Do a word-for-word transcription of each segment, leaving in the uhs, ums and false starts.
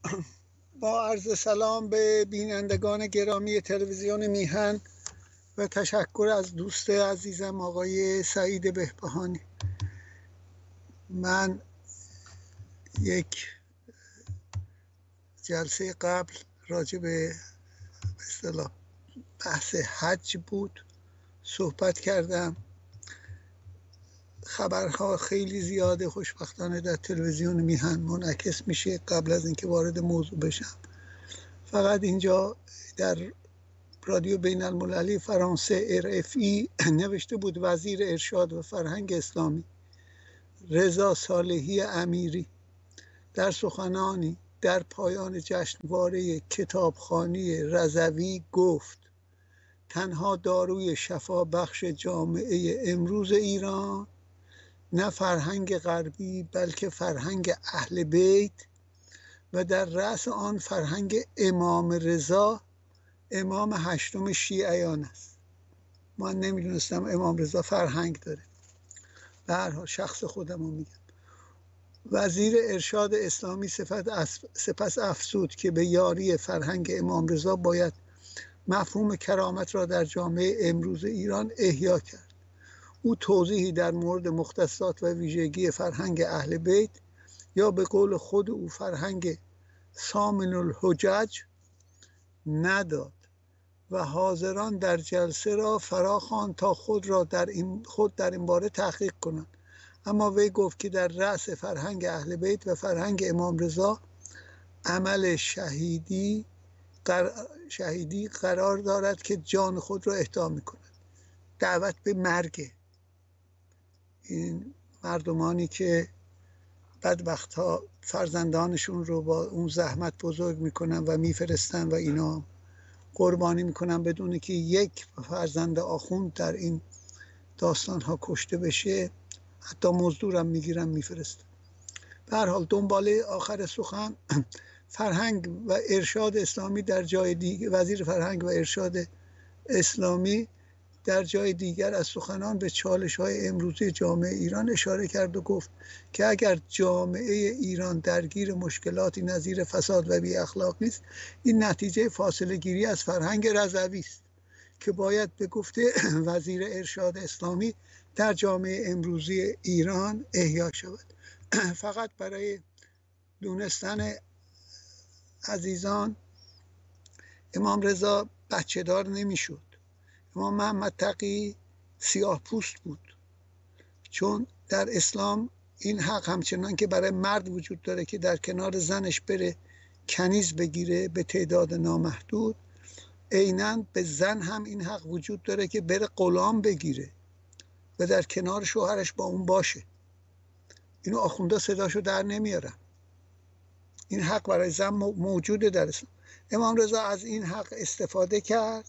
با عرض سلام به بینندگان گرامی تلویزیون میهن و تشکر از دوست عزیزم آقای سعید بهبهانی. من یک جلسه قبل راجع به به اصطلاح بحث حج بود صحبت کردم. خبرها خیلی زیاده خوشبختانه در تلویزیون میهن منعکس میشه. قبل از اینکه وارد موضوع بشم، فقط اینجا در رادیو بین المللی فرانسه ار اف ای نوشته بود وزیر ارشاد و فرهنگ اسلامی رضا صالحی امیری در سخنانی در پایان جشنواره کتابخوانی رضوی گفت تنها داروی شفا بخش جامعه امروز ایران نه فرهنگ غربی بلکه فرهنگ اهل بیت و در رأس آن فرهنگ امام رضا امام هشتم شیعیان است. من نمیدونستم امام رضا فرهنگ داره. به هر حال شخص خودم رو میگم. وزیر ارشاد اسلامی سپس افزود که به یاری فرهنگ امام رضا باید مفهوم کرامت را در جامعه امروز ایران احیا کرد. او توضیحی در مورد مختصات و ویژگی فرهنگ اهل بیت یا به قول خود او فرهنگ سامن الحجج نداد و حاضران در جلسه را فرا خواند تا خود را در این خود در این باره تحقیق کنند. اما وی گفت که در رأس فرهنگ اهل بیت و فرهنگ امام رضا عمل شهیدی قر... شهیدی قرار دارد که جان خود را اهدا می‌کند. دعوت به مرگ این مردمانی که بدبخت‌ها فرزندانشون رو با اون زحمت بزرگ میکنن و میفرستن و اینا قربانی میکنن بدون که یک فرزند آخوند در این داستان ها کشته بشه، حتی مزدورم میگیرن میفرستن. به هر حال دنباله آخر سخن فرهنگ و ارشاد اسلامی در جای دیگر وزیر فرهنگ و ارشاد اسلامی در جای دیگر از سخنان به چالش‌های امروزی جامعه ایران اشاره کرد و گفت که اگر جامعه ایران درگیر مشکلاتی نظیر فساد و بی اخلاقی است، این نتیجه فاصله گیری از فرهنگ رضوی است که باید به گفته وزیر ارشاد اسلامی در جامعه امروزی ایران احیا شود. فقط برای دونستن عزیزان، امام رضا بچه دار نمیشد. امام محمد تقی سیاه پوست بود، چون در اسلام این حق همچنان که برای مرد وجود داره که در کنار زنش بره کنیز بگیره به تعداد نامحدود، عیناً به زن هم این حق وجود داره که بره غلام بگیره و در کنار شوهرش با اون باشه. اینو آخونده صداشو در نمیارن. این حق برای زن موجوده در اسلام. امام رضا از این حق استفاده کرد،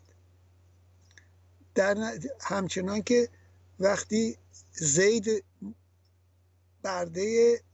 در همچنان که وقتی زید برده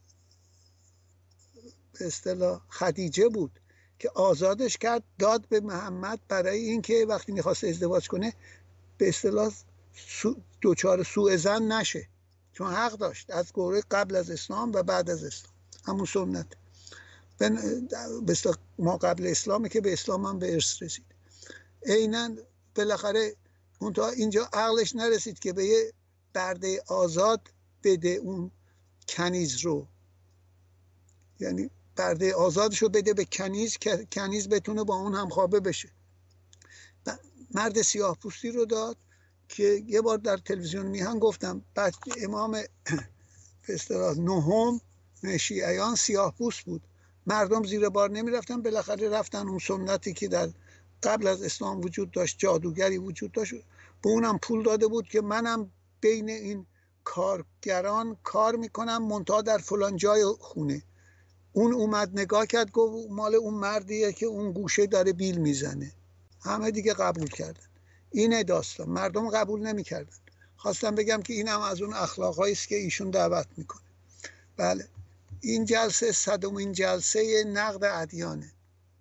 به اصطلاح خدیجه بود که آزادش کرد، داد به محمد برای اینکه وقتی میخواست ازدواج کنه به اصطلاح دوچار سوء ظن نشه، چون حق داشت از گروه قبل از اسلام و بعد از اسلام، همون سنت به اصطلاح ما قبل اسلامه که به اسلام هم به ارث رسید. عیناً بالاخره منتها اینجا عقلش نرسید که به یه برده آزاد بده اون کنیز رو، یعنی برده آزادش رو بده به کنیز که کنیز بتونه با اون همخوابه بشه. مرد سیاه پوستی رو داد که یه بار در تلویزیون میهن گفتم بعد امام به اصطلاح نهم شیعیان سیاه پوست بود، مردم زیر بار نمی رفتن، بالاخره رفتن اون سنتی که در قبل از اسلام وجود داشت، جادوگری وجود داشت، به اونم پول داده بود که منم بین این کارگران کار میکنم منتها در فلان جای خونه. اون اومد نگاه کرد گفت مال اون مردیه که اون گوشه داره بیل میزنه. همه دیگه قبول کردن. اینه داستان. مردم قبول نمیکردن. خواستم بگم که اینم از اون اخلاقایی است که ایشون دعوت میکنه. بله، این جلسه صدومین جلسه نقد ادیانه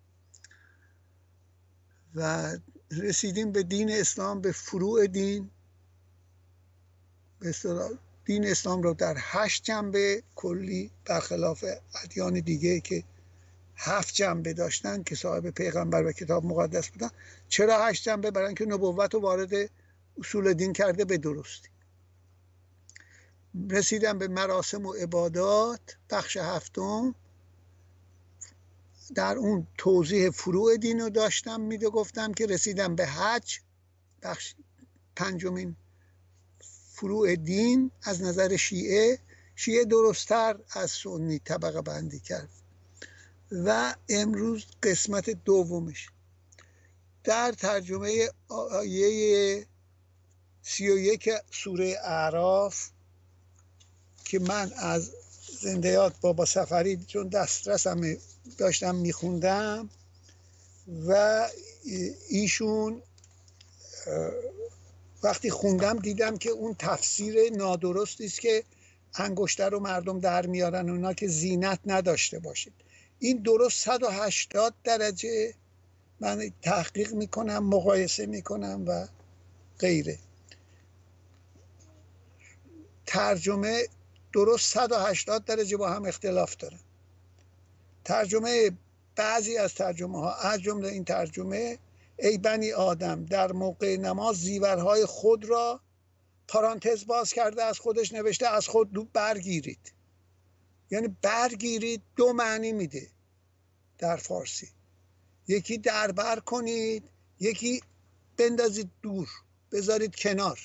و رسیدیم به دین اسلام، به فروع دین. به اصطلاح دین اسلام رو در هشت جنبه کلی برخلاف ادیان دیگه که هفت جنبه داشتن که صاحب پیغمبر و کتاب مقدس بودن. چرا هشت جنبه؟ برای اینکه نبوت رو وارد اصول دین کرده به درستی. رسیدم به مراسم و عبادات، بخش هفتم. در اون توضیح فروع دین رو داشتم میده، گفتم که رسیدم به حج، بخش پنجمین فروع دین از نظر شیعه. شیعه درست‌تر از سنی طبقه بندی کرد. و امروز قسمت دومش در ترجمه آیه سی و یک سوره اعراف که من از زنده یاد بابا سفری چون دسترسم داشتم میخوندم و ایشون وقتی خوندم دیدم که اون تفسیر نادرستی است که انگشتر رو مردم در میارن اونا که زینت نداشته باشید. این درست صد و هشتاد درجه من تحقیق میکنم، مقایسه میکنم و غیره. ترجمه درست صد و هشتاد درجه با هم اختلاف دارن. ترجمه بعضی از ترجمه ها از جمله این ترجمه: ای بنی آدم در موقع نماز زیورهای خود را، پرانتز باز کرده از خودش نوشته از خود برگیرید. یعنی برگیرید دو معنی میده در فارسی. یکی دربر کنید، یکی بندازید دور، بذارید کنار.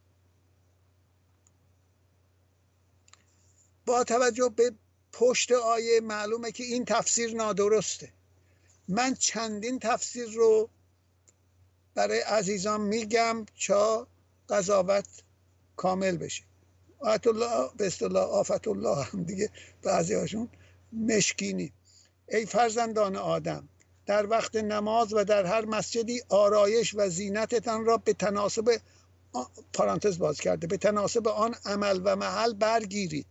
با توجه به پشت آیه معلومه که این تفسیر نادرسته. من چندین تفسیر رو برای عزیزان میگم تا قضاوت کامل بشه. آیت الله به اصطلاح آفت الله هم دیگه بعضی هاشون مشکینی. ای فرزندان آدم در وقت نماز و در هر مسجدی آرایش و زینتتان را به تناسب پرانتز باز کرده به تناسب آن عمل و محل برگیرید.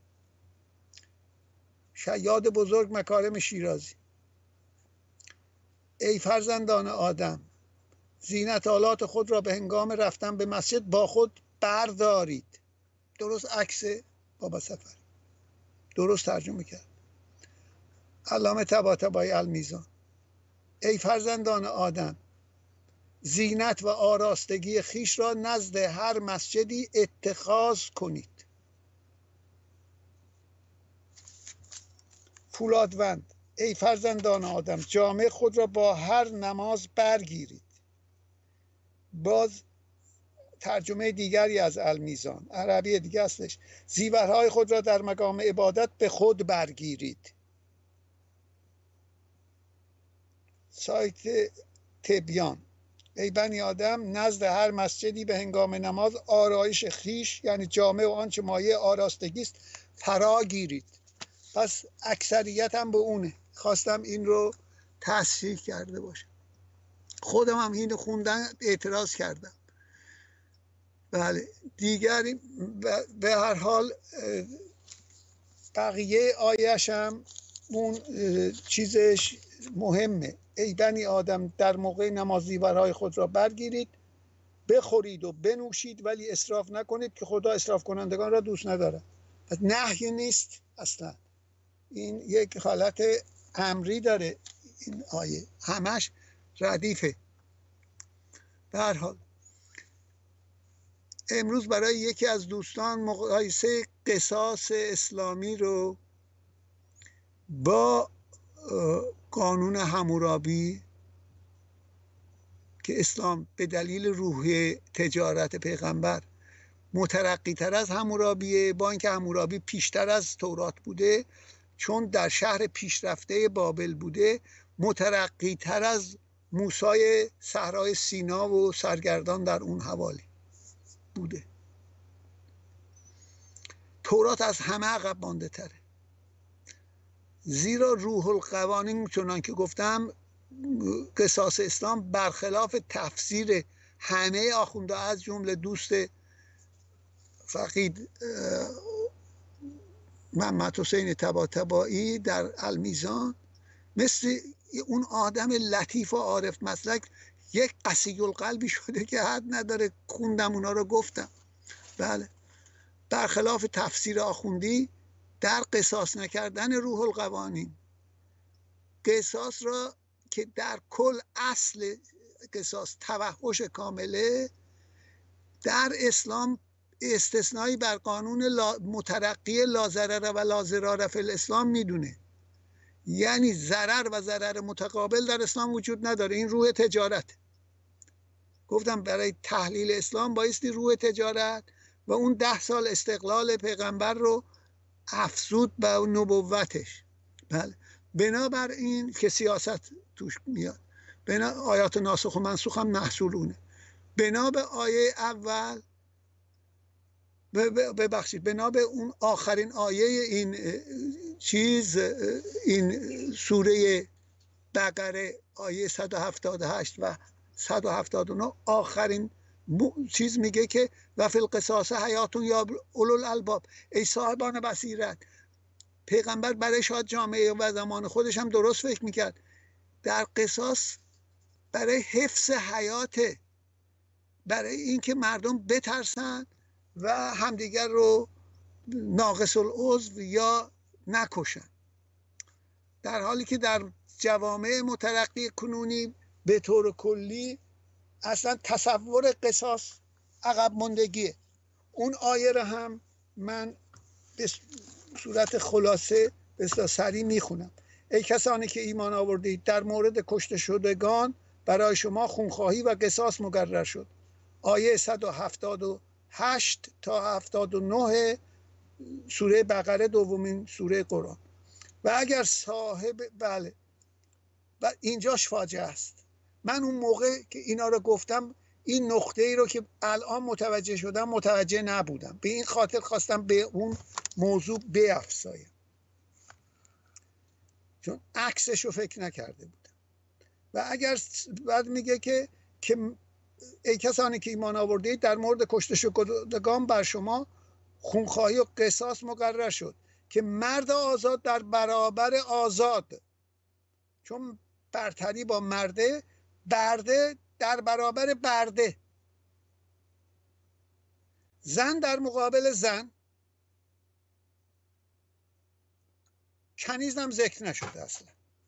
شیاد بزرگ مکارم شیرازی. ای فرزندان آدم زینت آلات خود را به هنگام رفتن به مسجد با خود بردارید. درست عکس بابا سفری، درست ترجمه کرد. علامه طباطبایی المیزان. ای فرزندان آدم زینت و آراستگی خیش را نزد هر مسجدی اتخاذ کنید. فولادوند. ای فرزندان آدم جامه خود را با هر نماز برگیرید. باز ترجمه دیگری از المیزان، عربی دیگه هستش: زیورهای خود را در مقام عبادت به خود برگیرید. سایت تبیان. ای بنی آدم نزد هر مسجدی به هنگام نماز آرایش خیش یعنی جامه و آنچه مایه آراستگی است فرا گیرید. پس اکثریت هم به اونه. خواستم این رو تصحیح کرده باشم. خودم هم اینو خوندن اعتراض کردم. بله دیگری به هر حال بقیه آیش هم اون چیزش مهمه. ای بنی آدم در موقع نماز زیورهای خود را برگیرید، بخورید و بنوشید ولی اسراف نکنید که خدا اسراف کنندگان را دوست نداره. پس نهی نیست اصلا، این یک حالت امری داره. این آیه همش ردیفه. به هر حال امروز برای یکی از دوستان مقایسه قصاص اسلامی رو با قانون حمورابی که اسلام به دلیل روح تجارت پیغمبر مترقی تر از حمورابیه، با اینکه حمورابی پیشتر از تورات بوده چون در شهر پیشرفته بابل بوده، مترقی تر از موسی صحرای سینا و سرگردان در اون حوالی بوده. تورات از همه عقب مانده تره، زیرا روح القوانین چنان که گفتم قصاص اسلام برخلاف تفسیر همه آخونده از جمله دوست فقید محمد حسین طباطبایی در المیزان، مثل اون آدم لطیف و عارف مسلک یک قسی القلبی شده که حد نداره. خوندم اونا رو گفتم. بله برخلاف تفسیر آخوندی در قصاص نکردن روح القوانین قصاص را که در کل اصل قصاص توحش کامله، در اسلام استثنایی بر قانون لا مترقی لا ضرر و لا ضرار فی الاسلام میدونه. یعنی ضرر و ضرر متقابل در اسلام وجود نداره. این روح تجارت. گفتم برای تحلیل اسلام بایستی روح تجارت و اون ده سال استقلال پیغمبر رو افزود به نبوتش. بله، بنابراین که سیاست توش میاد، بنا آیات ناسخ و منسوخ هم محصول اونه. بنا به آیه اول، ببخشید بنا به اون آخرین آیه این چیز، این سوره بقره آیه صد و هفتاد و هشت و صد و هفتاد و نه، آخرین چیز میگه که و فی القصاص حیاتون یا اولو الالباب، ای صاحبان بصیرت. پیغمبر برای شاید جامعه و زمان خودش هم درست فکر میکرد. در قصاص برای حفظ حیاته، برای اینکه مردم بترسن و همدیگر رو ناقص العضو یا نکشن، در حالی که در جوامع مترقی کنونی به طور کلی اصلا تصور قصاص عقب ماندگیه. اون آیه رو هم من به صورت خلاصه بسیار سریع میخونم. ای کسانی که ایمان آوردید، در مورد کشته شدگان برای شما خونخواهی و قصاص مقرر شد. آیه صد و هفتاد و هشت تا هفتاد و نه سوره بقره، دومین سوره قرآن. و اگر صاحب، بله، و اینجاش فاجعه است. من اون موقع که اینا رو گفتم، این نقطه ای رو که الان متوجه شدم متوجه نبودم، به این خاطر خواستم به اون موضوع بیفزایم، چون عکسش رو فکر نکرده بودم. و اگر بعد میگه که که ای کسانی که ایمان آوردید، در مورد کشته شدگان بر شما خونخواهی و قصاص مقرر شد که مرد آزاد در برابر آزاد، چون برتری با مرده، برده در برابر برده، زن در مقابل زن، کنیز هم ذکر نشده اصلا.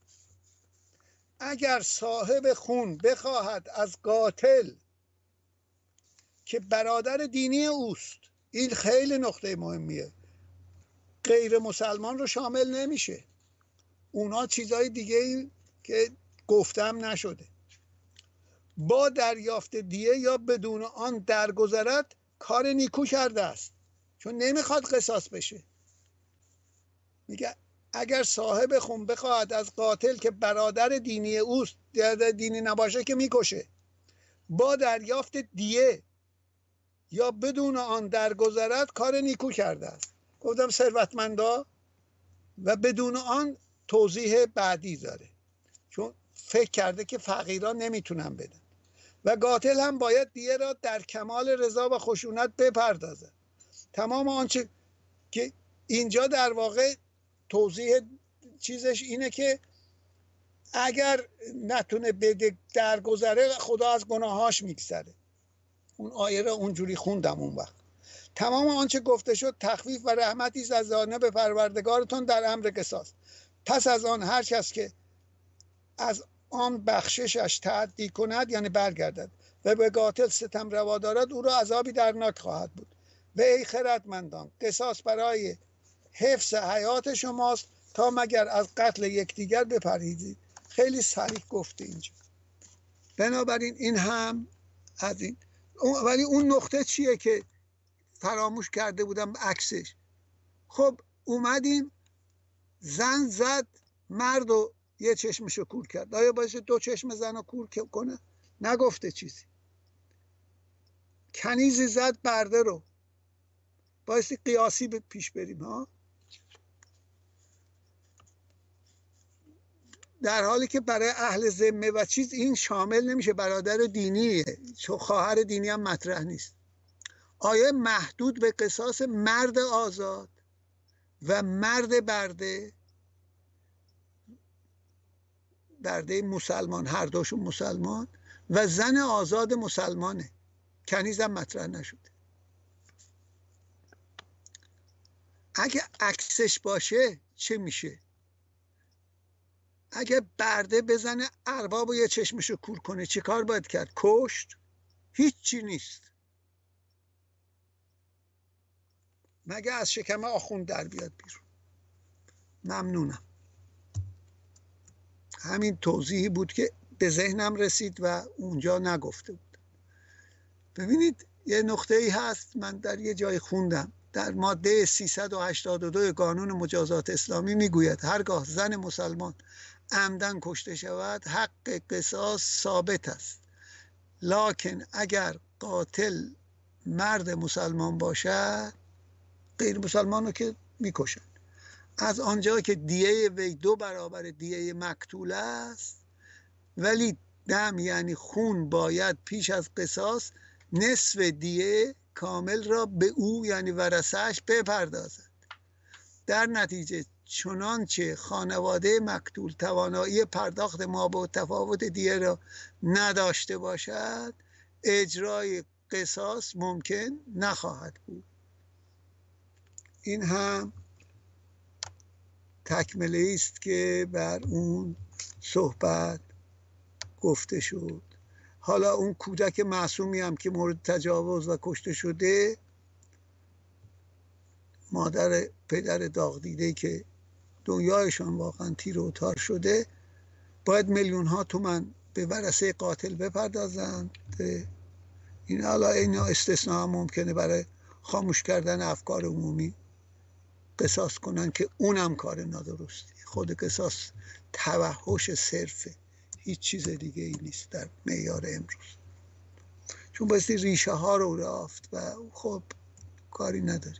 اگر صاحب خون بخواهد از قاتل که برادر دینی اوست، این خیلی نقطه مهمیه، غیر مسلمان رو شامل نمیشه، اونا چیزای دیگه ای که گفتم نشده، با دریافت دیه یا بدون آن درگذرد کار نیکو کرده است، چون نمیخواد قصاص بشه. میگه اگر صاحب خون بخواهد از قاتل که برادر دینی اوست، برادر دینی نباشه که میکشه، با دریافت دیه یا بدون آن درگذرد کار نیکو کرده است. گفتم ثروتمندا و بدون آن توضیح بعدی داره، چون فکر کرده که فقیران نمیتونن بدن. و قاتل هم باید دیه را در کمال رضا و خشونت بپردازد. تمام آنچه که اینجا در واقع توضیح چیزش اینه که اگر نتونه بده درگذره، خدا از گناهاش میگذره. اون آیه را اونجوری خوندم اون وقت. تمام آنچه گفته شد تخفیف و رحمتی است از جانب پروردگارتون در امر قصاص. پس از آن هر کس که از آن بخششش تعدی کند، یعنی برگردد و به قاتل ستم روا دارد، او را عذابی درناک خواهد بود. و ای خردمندان، قصاص برای حفظ حیات شماست تا مگر از قتل یکدیگر بپرهیزید. خیلی صریح گفته اینجا. بنابراین این هم از این. ولی اون نقطه چیه که فراموش کرده بودم عکسش؟ خب اومدیم زن زد مرد و یه چشمشو کور کرد، آیا باشه دو چشم زن رو کور کنه؟ نگفته چیزی. کنیزی زد برده رو، بایستی قیاسی به پیش بریم ها، در حالی که برای اهل ذمه و چیز این شامل نمیشه، برادر دینیه، چون خواهر دینی هم مطرح نیست. آیه محدود به قصاص مرد آزاد و مرد برده، برده مسلمان، هر دوشون مسلمان، و زن آزاد مسلمانه، کنیز هم مطرح نشده. اگه عکسش باشه چه میشه؟ اگه برده بزنه ارباب و یه چشمشو کور کنه چی کار باید کرد؟ کشت؟ هیچی نیست مگه از شکم آخوند در بیاد بیرون. ممنونم. همین توضیحی بود که به ذهنم رسید و اونجا نگفته بود. ببینید یه نقطه ای هست، من در یه جای خوندم در ماده سیصد و هشتاد و دو قانون مجازات اسلامی میگوید هرگاه زن مسلمان عمدن کشته شود حق قصاص ثابت است، لکن اگر قاتل مرد مسلمان باشد غیر مسلمان رو که میکشن. از آنجا که دیه وی دو برابر دیه مقتول است، ولی دم یعنی خون باید پیش از قصاص نصف دیه کامل را به او یعنی ورثه‌اش بپردازد. در نتیجه چنانچه خانواده مقتول توانایی پرداخت مابع تفاوت دیه را نداشته باشد اجرای قصاص ممکن نخواهد بود. این هم تکمله است که بر اون صحبت گفته شد. حالا اون کودک معصومی هم که مورد تجاوز و کشته شده، مادر پدر داغ دیده که دنیایشان واقعا تیر و تار شده، باید میلیون ها تومان به ورثه قاتل بپردازند. این حالا این استثناء هم ممکنه برای خاموش کردن افکار عمومی قصاص کنن که اونم کار نادرستی. خود قصاص توحش صرفه، هیچ چیز دیگه ای نیست در معیار امروز، چون بایستی ریشه ها رو رفت و خب کاری نداری.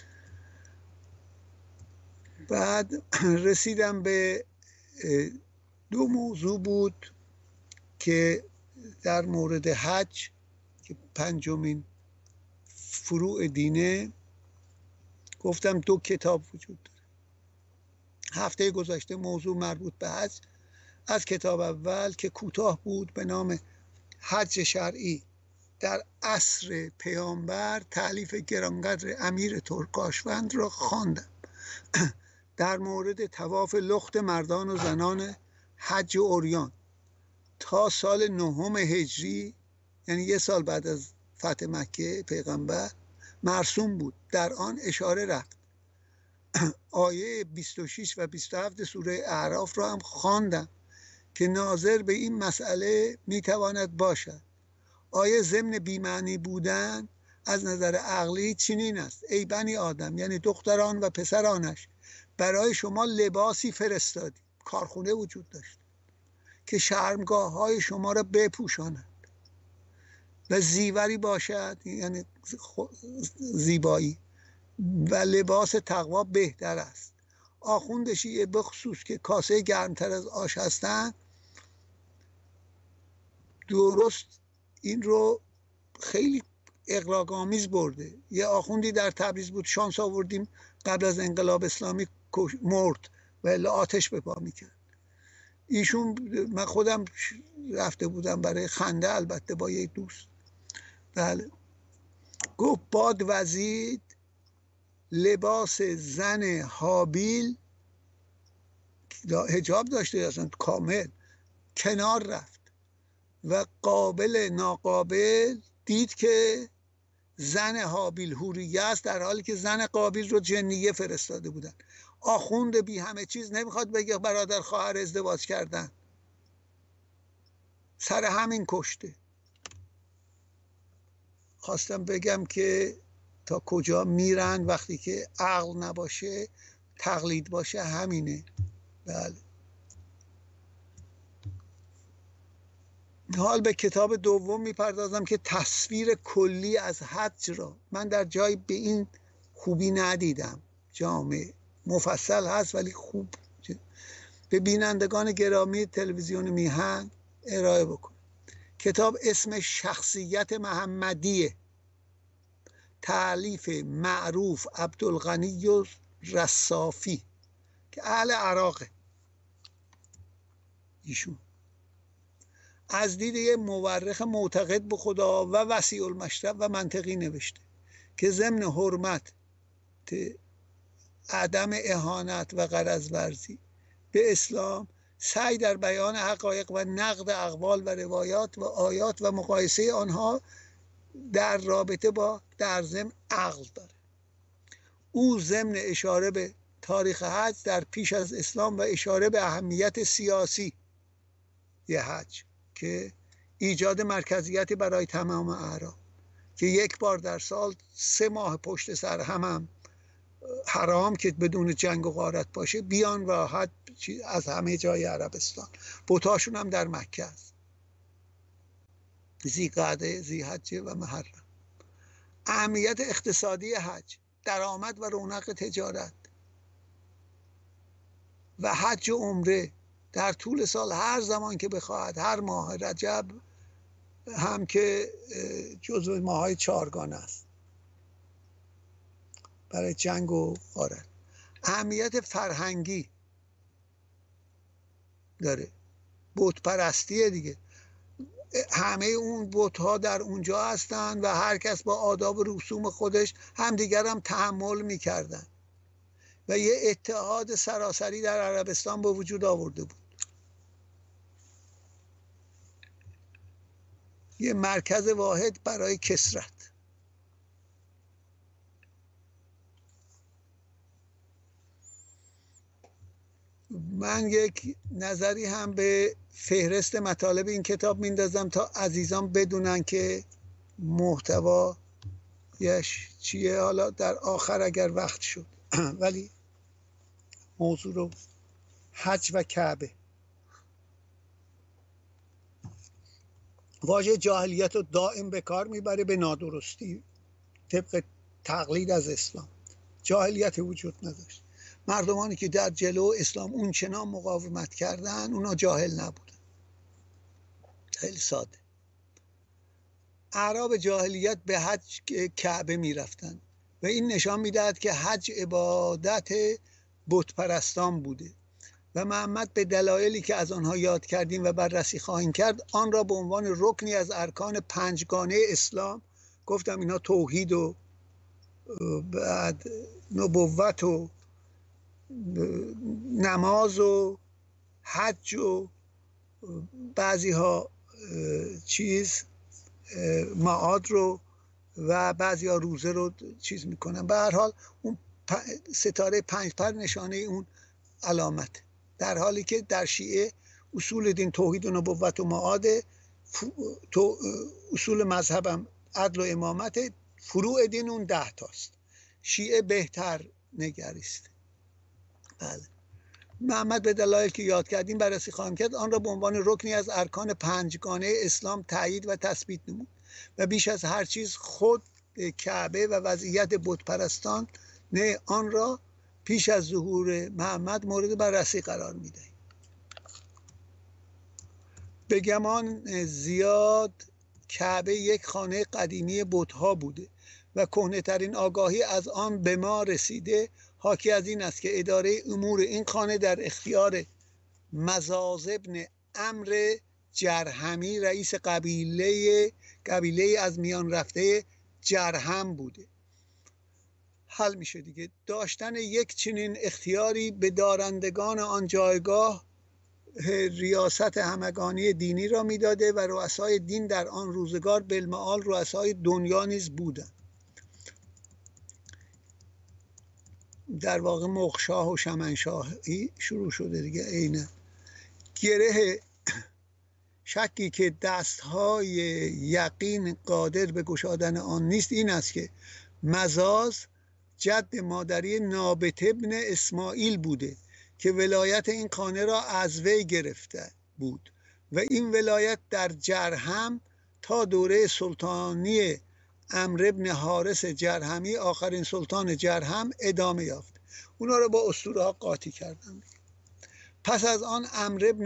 بعد رسیدم به دو موضوع بود که در مورد حج که پنجمین فروع دینه، گفتم دو کتاب وجود داره. هفته گذشته موضوع مربوط به حج از کتاب اول که کوتاه بود به نام حج شرعی در عصر پیامبر تألیف گرانقدر امیر ترکاشوند را خواندم. در مورد طواف لخت مردان و زنان حج و عریان تا سال نهم هجری، یعنی یه سال بعد از فتح مکه پیغمبر، مرسوم بود. در آن اشاره رفت. آیه بیست و شش و بیست و هفت سوره اعراف را هم خواندم که ناظر به این مسئله میتواند باشد. آیه ضمن بی‌معنی بودن از نظر عقلی چنین است: ای بنی آدم، یعنی دختران و پسرانش، برای شما لباسی فرستادیم، کارخونه وجود داشت که شرمگاه های شما را بپوشاند و زیوری باشد، یعنی زیبایی، و لباس تقوا بهتر است. آخوند شیعه بخصوص که کاسه گرمتر از آش هستند درست این رو خیلی اغراق‌آمیز برده. یه آخوندی در تبریز بود، شانس آوردیم قبل از انقلاب اسلامی مرد و الا آتش به پا میکرد. ایشون، من خودم رفته بودم برای خنده البته با یک دوست، بله، گفت باد وزید لباس زن هابیل، حجاب داشته اصلا کامل، کنار رفت و قابل ناقابل دید که زن هابیل حوریه است، در حالی که زن قابیل رو جنیه فرستاده بودن. آخوند بی همه چیز نمیخواد بگه برادر خواهر ازدواج کردن، سر همین کشته. خواستم بگم که تا کجا میرن وقتی که عقل نباشه، تقلید باشه، همینه. بله. حال به کتاب دوم میپردازم که تصویر کلی از حج را من در جای به این خوبی ندیدم. جامع مفصل هست ولی خوب به بینندگان گرامی تلویزیون میهن ارائه بکن. کتاب اسم شخصیت محمدیه، تألیف معروف عبدالغنی رصافی که اهل عراقه. ایشون از دید یه مورخ معتقد به خدا و وسیع المشرب و منطقی نوشته که ضمن حرمت، عدم اهانت و غرض ورزی به اسلام، سعی در بیان حقایق و نقد اقوال و روایات و آیات و مقایسه آنها در رابطه با در ضمن عقل داره. او ضمن اشاره به تاریخ حج در پیش از اسلام و اشاره به اهمیت سیاسی یه حج که ایجاد مرکزیتی برای تمام اعراب که یک بار در سال سه ماه پشت سر هم, هم حرام که بدون جنگ و غارت باشه بیان و حج از همه جای عربستان. بتاشون هم در مکه است، ذی‌قعده، ذی‌حجه و محرم. اهمیت اقتصادی حج، درآمد و رونق تجارت و حج و عمره در طول سال هر زمان که بخواهد، هر ماه رجب هم که جزو ماهای چهارگانه است برای جنگ و غارت. اهمیت فرهنگی داره، بت پرستیه دیگه. همه اون بت ها در اونجا هستن و هر کس با آداب و رسوم خودش همدیگر هم تحمل میکردن و یه اتحاد سراسری در عربستان به وجود آورده بود. یه مرکز واحد برای کثرت. من یک نظری هم به فهرست مطالب این کتاب میندازم تا عزیزان بدونن که محتوا یش چیه. حالا در آخر اگر وقت شد ولی موضوع رو حج و کعبه. واژه جاهلیت رو دائم به کار میبره به نادرستی طبق تقلید از اسلام. جاهلیت وجود نداشت. مردمانی که در جلو اسلام اون چنان مقاومت کردن اونا جاهل نبودن. خیلی ساده. اعراب جاهلیت به حج کعبه میرفتن و این نشان میدهد که حج عبادت بت پرستان بوده و محمد به دلایلی که از آنها یاد کردیم و بررسی خواهیم کرد آن را به عنوان رکنی از ارکان پنجگانه اسلام، گفتم اینا توحید و بعد نبوت و نماز و حج و بعضی ها چیز معاد رو و بعضی ها روزه رو چیز میکنن. به هر حال اون ستاره پنج پر نشانه اون علامت، در حالی که در شیعه اصول دین توحید و نبوت و معاد، تو اصول مذهبم عدل و امامت، فروع دین اون ده تاست. شیعه بهتر نگریست. بله. محمد به دلایلی که یاد کردیم بررسی خواهم کرد آن را به عنوان رکنی از ارکان پنجگانه اسلام تایید و تثبیت نمود و بیش از هر چیز خود کعبه و وضعیت بت پرستان نه آن را پیش از ظهور محمد مورد بررسی قرار میدهیم. به گمان زیاد کعبه یک خانه قدیمی بت‌ها بوده و کهنه‌ترین آگاهی از آن به ما رسیده حاکی از این است که اداره امور این خانه در اختیار مزاز ابن عمرو جرهمی رئیس قبیله قبیله از میان رفته جرهم بوده. حل میشه دیگه. داشتن یک چنین اختیاری به دارندگان آن جایگاه ریاست همگانی دینی را میداده و رؤسای دین در آن روزگار بالمعال رؤسای دنیا نیز بودند. در واقع مغشاه و شمنشاهی شروع شده دیگه. عینه گره شکی که دستهای یقین قادر به گشادن آن نیست این است که مزاز جد مادری نابت ابن اسماعیل بوده که ولایت این خانه را از وی گرفته بود و این ولایت در جرهم تا دوره سلطانی عمرو ابن حارث جرهمی آخرین سلطان جرهم ادامه یافت. اونا رو با اسطوره ها قاطی کردن. پس از آن عمرو ابن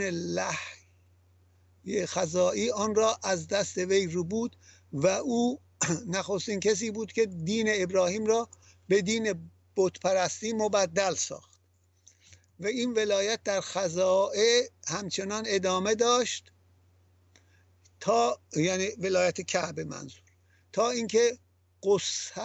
لحی خزاعی آن را از دست وی رو بود و او نخستین کسی بود که دین ابراهیم را به دین بت پرستی مبدل ساخت و این ولایت در خزاعه همچنان ادامه داشت تا، یعنی ولایت کعبه منظور، تا اینکه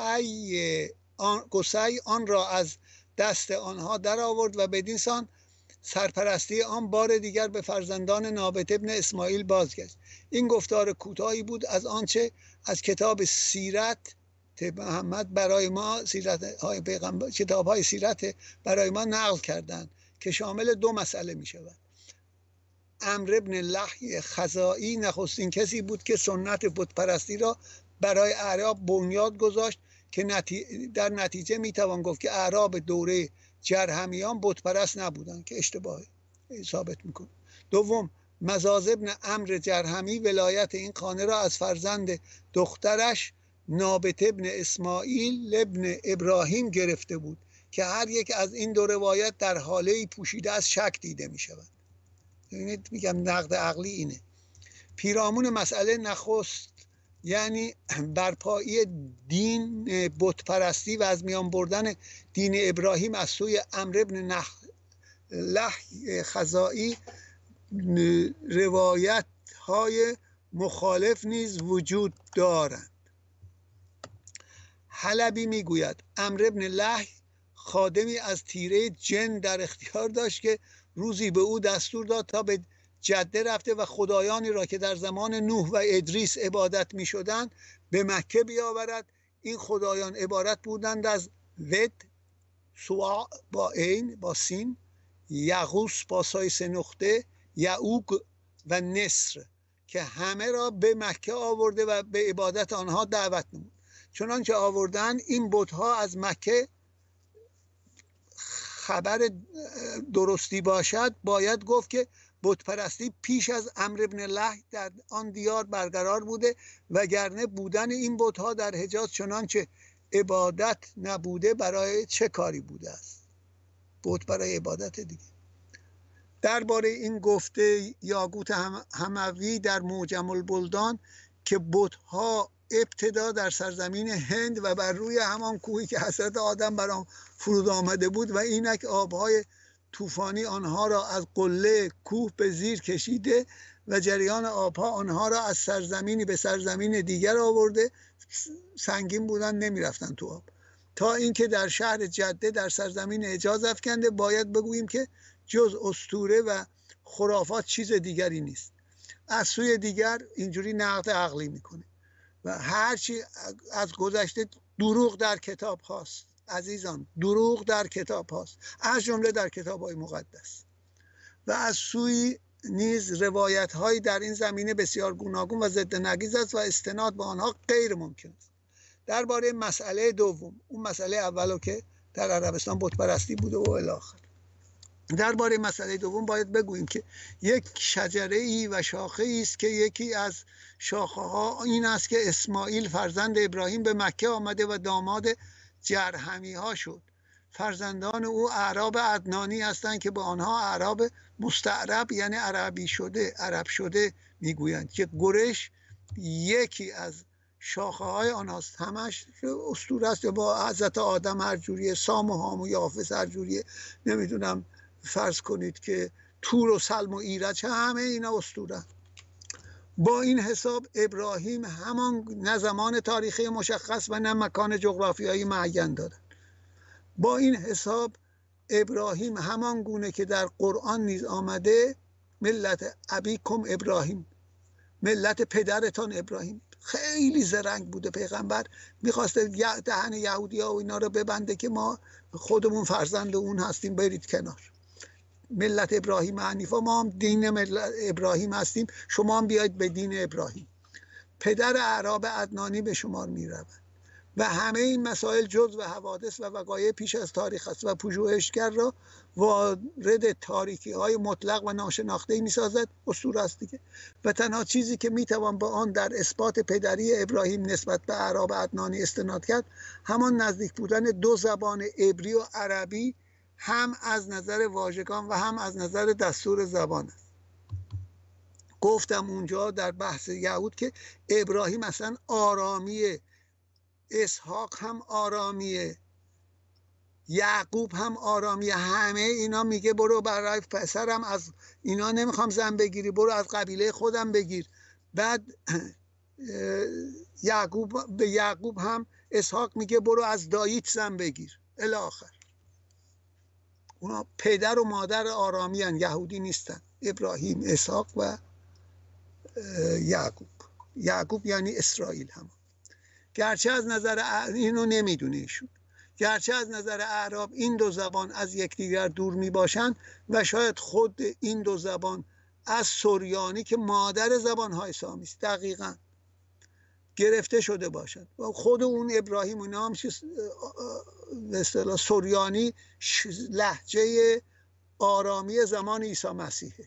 قصی آن, قصی آن را از دست آنها در آورد و بدین سان سرپرستی آن بار دیگر به فرزندان نابت ابن اسماعیل بازگشت. این گفتار کوتاهی بود از آنچه از کتاب سیرت محمد برای ما، سیرت های پیغمبر، کتاب های سیرت برای ما نقل کردند که شامل دو مسئله می شود. عمرو ابن لحی خزاعی نخستین کسی بود که سنت بتپرستی را برای اعراب بنیاد گذاشت که نتی... در نتیجه می توان گفت که اعراب دوره جرهمیان بتپرست نبودند، که اشتباهی ثابت میکنه. دوم، مزاز ابن عمرو جرهمی ولایت این خانه را از فرزند دخترش نابت ابن اسماعیل ابن ابراهیم گرفته بود که هر یک از این دو روایت در حاله پوشیده از شک دیده می شود. ببینید میگم نقد عقلی اینه. پیرامون مسئله نخست یعنی برپایی دین بتپرستی و از میان بردن دین ابراهیم از سوی عمرو ابن لحی خزاعی روایت های مخالف نیز وجود دارند. حلبی میگوید عمرو ابن لحی خادمی از تیره جن در اختیار داشت که روزی به او دستور داد تا به جده رفته و خدایانی را که در زمان نوح و ادریس عبادت می شدند به مکه بیاورد. این خدایان عبارت بودند از ود، سواع با عین با سین، یغوس با سای سه نقطه، یعوق و نصر، که همه را به مکه آورده و به عبادت آنها دعوت نمود. چنان که آوردن این بت‌ها از مکه خبر درستی باشد، باید گفت که بتپرستی پیش از عمرو بن لحی در آن دیار برقرار بوده، وگرنه بودن این بت‌ها در حجاز چنانچه عبادت نبوده برای چه کاری بوده است؟ بت برای عبادت دیگه. درباره این گفته یاقوت حموی در معجم البلدان که بت‌ها ابتدا در سرزمین هند و بر روی همان کوهی که حضرت آدم بر آن فرود آمده بود و اینک آبهای طوفانی آنها را از قله کوه به زیر کشیده و جریان آبها آنها را از سرزمینی به سرزمین دیگر آورده، سنگین بودن نمی رفتن تو آب، تا اینکه در شهر جده در سرزمین حجاز افکنده. باید بگوییم که جز اسطوره و خرافات چیز دیگری نیست. از سوی دیگر اینجوری نقد عقلی میکنه و هرچی از گذشته دروغ در کتاب هاست عزیزان، دروغ در کتاب هاست، از جمله در کتاب های مقدس، و از سوی نیز روایت هایی در این زمینه بسیار گوناگون و ضد نقیض است و استناد به آنها غیر ممکن است. درباره مسئله دوم، اون مسئله اولو که در عربستان بت پرستی بوده و الی آخر، درباره مسئله دوم باید بگوییم که یک شجره ای و شاخه ای است که یکی از شاخه ها این است که اسماعیل فرزند ابراهیم به مکه آمده و داماد جرهمی ها شد. فرزندان او اعراب عدنانی هستند که به آنها اعراب مستعرب یعنی عربی شده عرب شده میگویند که گرش یکی از شاخه های آنهاست. همش اسطوره است، با حضرت آدم هر جوریه، سام و هام و یافس هر جوریه، نمیدونم فرض کنید که تور و سلم و ایرج، همه اینا اسطوره. با این حساب ابراهیم همان نه زمان تاریخی مشخص و نه مکان جغرافیایی معین دارد. با این حساب ابراهیم همان گونه که در قرآن نیز آمده ملت ابیکم ابراهیم، ملت پدرتان ابراهیم. خیلی زرنگ بوده پیغمبر، میخواسته دهن یهودی ها و اینا رو ببنده که ما خودمون فرزند اون هستیم، برید کنار. ملت ابراهیم حنیفا، ما هم دین ملت ابراهیم هستیم، شما هم بیاید به دین ابراهیم. پدر اعراب عدنانی به شمار میرود و همه این مسائل جزء و حوادث و وقایع پیش از تاریخ است و پژوهشگر را وارد تاریکی های مطلق و ناشناخته می سازد. اسطوره است دیگه. و تنها چیزی که می توان با آن در اثبات پدری ابراهیم نسبت به اعراب عدنانی استناد کرد همان نزدیک بودن دو زبان عبری و عربی، هم از نظر واژگان و هم از نظر دستور زبان است. گفتم اونجا در بحث یهود که ابراهیم اصلا آرامیه، اسحاق هم آرامیه، یعقوب هم آرامیه، همه اینا میگه برو برای پسرم از اینا نمیخوام زن بگیری، برو از قبیله خودم بگیر. بعد یعقوب به یعقوب هم اسحاق میگه برو از داییت زن بگیر الی آخر. اونا پدر و مادر آرامی هن، یهودی نیستن. ابراهیم، اسحاق و یعقوب. یعقوب یعنی اسرائیل هم. گرچه از نظر ا... اینو نمیدونه ایشون، گرچه از نظر اعراب این دو زبان از یکدیگر دور می باشند و شاید خود این دو زبان از سریانی که مادر زبانهای سامی است دقیقاً گرفته شده باشد و خود اون ابراهیم و نام به اصطلاح سریانی لهجه آرامی زمان عیسی مسیحه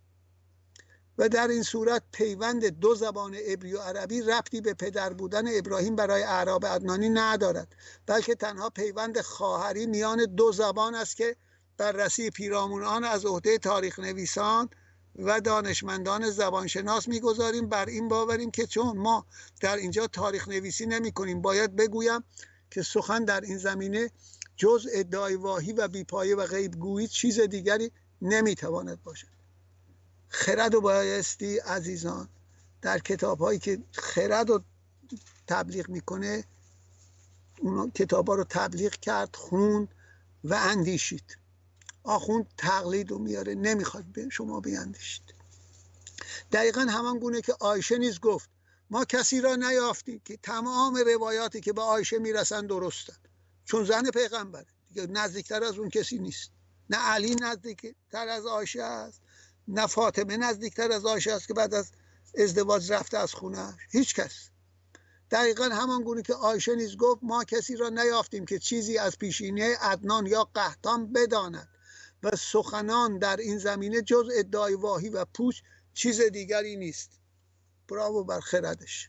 و در این صورت پیوند دو زبان عبری و عربی ربطی به پدر بودن ابراهیم برای اعراب عدنانی ندارد، بلکه تنها پیوند خواهری میان دو زبان است که بررسی پیرامون آن از عهده تاریخ نویسان و دانشمندان زبانشناس میگذاریم. بر این باوریم که چون ما در اینجا تاریخ نویسی نمی کنیم، باید بگویم که سخن در این زمینه جز ادعای واهی و بیپایه و غیبگویی چیز دیگری نمیتواند باشد. خرد و بایستی عزیزان در کتاب هایی که خرد رو تبلیغ میکنه، اون کتاب ها رو تبلیغ کرد، خوند و اندیشید. آخوند تقلید رو میاره، نمیخواد به شما بیاندیشید. دقیقا همان گونه که عایشه نیز گفت ما کسی را نیافتیم که تمام روایاتی که به عایشه میرسن درستن، چون زن پیغمبره دیگه، نزدیکتر از اون کسی نیست. نه علی نزدیکتر از عایشه است، نه فاطمه نزدیکتر از عایشه است که بعد از ازدواج رفته از خونه، هیچ کس. دقیقا همان گونه که عایشه نیز گفت ما کسی را نیافتیم که چیزی از پیشینه عدنان یا قحطان بداند و سخنان در این زمینه جز ادعای واهی و پوچ چیز دیگری نیست. براو بر خردش.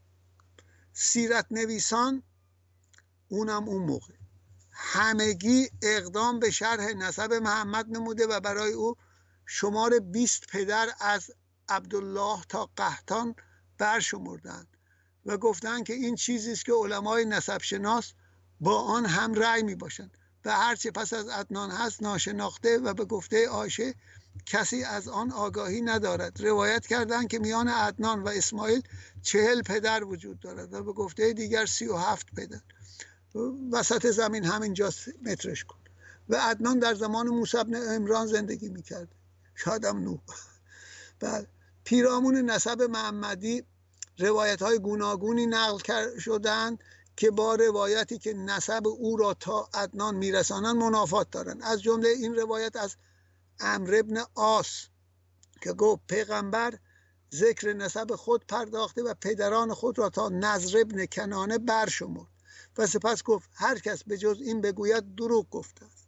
سیرت نویسان اونم اون موقع همگی اقدام به شرح نسب محمد نموده و برای او شمار بیست پدر از عبدالله تا قحطان برشمردند و گفتند که این چیزی است که علمای نسب شناس با آن هم رأی می باشند و هرچه پس از عدنان هست ناشناخته و به گفته عایشه کسی از آن آگاهی ندارد. روایت کردند که میان عدنان و اسماعیل چهل پدر وجود دارد و به گفته دیگر سی و هفت پدر. وسط زمین همینجاست، مترش کن. و عدنان در زمان موسی بن عمران زندگی میکرد، شادم نوح. بله، پیرامون نسب محمدی روایت های گوناگونی نقل شدند که با روایتی که نسب او را تا عدنان میرسانند منافات دارند. از جمله این روایت از عمرو بن عاص که گفت پیغمبر ذکر نسب خود پرداخته و پدران خود را تا نضر بن کنانه برشمرد و سپس گفت هر کس به جز این بگوید دروغ گفته است.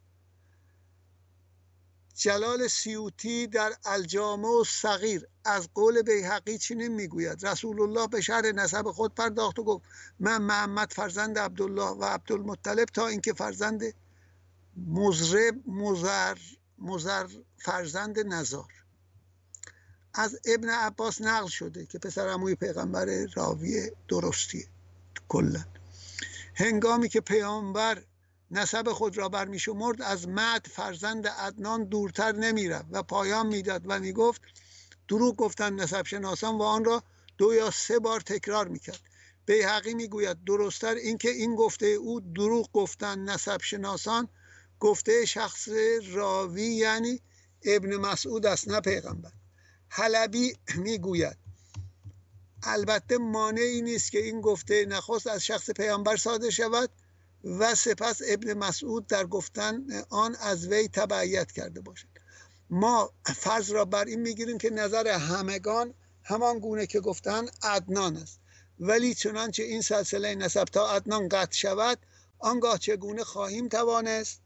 جلال سیوطی در الجامع الصغیر از قول بیهقی چنین میگوید رسول الله به شرح نسب خود پرداخت و گفت من محمد فرزند عبدالله و عبدالمطلب تا اینکه فرزند مزرب مزر مزر فرزند نزار. از ابن عباس نقل شده که پسر عموی پیغمبر راوی درستیه. کلا هنگامی که پیامبر نسب خود را برمی شمرد از مد فرزند عدنان دورتر نمی رفت و پایان میداد و می گفت دروغ گفتن نسب شناسان و آن را دو یا سه بار تکرار می کرد. بیهقی می گوید درستر این که این گفته او دروغ گفتن نسب شناسان گفته شخص راوی یعنی ابن مسعود است نه پیغمبر. حلبی می گوید البته مانعی نیست که این گفته نخست از شخص پیامبر صادر شود و سپس ابن مسعود در گفتن آن از وی تبعیت کرده باشد. ما فرض را بر این میگیریم که نظر همگان همان گونه که گفتن عدنان است، ولی چنانچه این سلسله نسب تا عدنان قطع شود آنگاه چگونه خواهیم توانست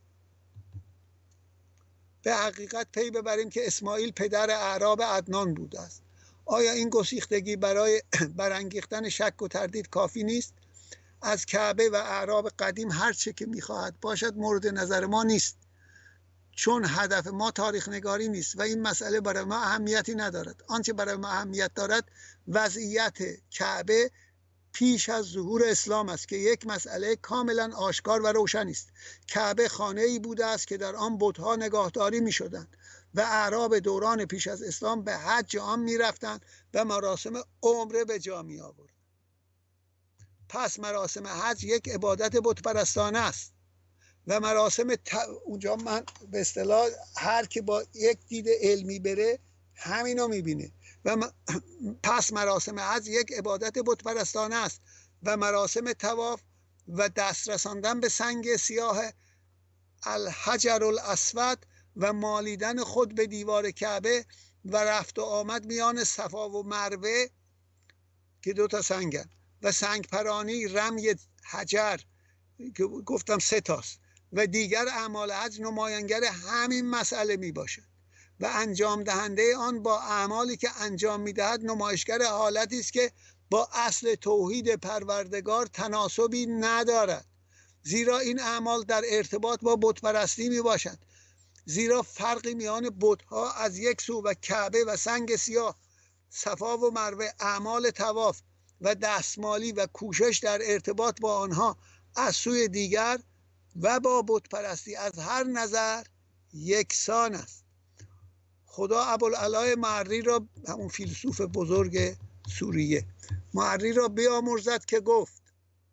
به حقیقت پی ببریم که اسماعیل پدر اعراب عدنان بوده است؟ آیا این گسیختگی برای برانگیختن شک و تردید کافی نیست؟ از کعبه و اعراب قدیم هر چه که میخواهد باشد مورد نظر ما نیست، چون هدف ما تاریخ نگاری نیست و این مسئله برای ما اهمیتی ندارد. آنچه برای ما اهمیت دارد وضعیت کعبه پیش از ظهور اسلام است که یک مسئله کاملا آشکار و روشن است. کعبه خانه‌ای بوده است که در آن بت‌ها نگاهداری می‌شدند و اعراب دوران پیش از اسلام به حج آن می‌رفتند و مراسم عمره به جا می‌آوردند. پس مراسم حج یک عبادت بت پرستانه است و مراسم ت... اونجا من به اصطلاح هر که با یک دید علمی بره همینو میبینه. و م... پس مراسم حج یک عبادت بت پرستانه است و مراسم طواف و دست رساندن به سنگ سیاه الحجر الاسود و مالیدن خود به دیوار کعبه و رفت و آمد میان صفا و مروه که دو تا سنگن و سنگ پرانی، رمی حجر که گفتم سه تاست و دیگر اعمال حج نمایانگر همین مسئله می باشد و انجام دهنده آن با اعمالی که انجام می دهد نمایشگر حالتی است که با اصل توحید پروردگار تناسبی ندارد، زیرا این اعمال در ارتباط با بت پرستی می باشد. زیرا فرقی میان بت‌ها از یک سو و کعبه و سنگ سیاه، صفا و مروه، اعمال طواف و دستمالی و کوشش در ارتباط با آنها از سوی دیگر و با بت پرستی از هر نظر یکسان است. خدا ابوالعلا معری را، همون فیلسوف بزرگ سوریه، معری را بیامرزد که گفت،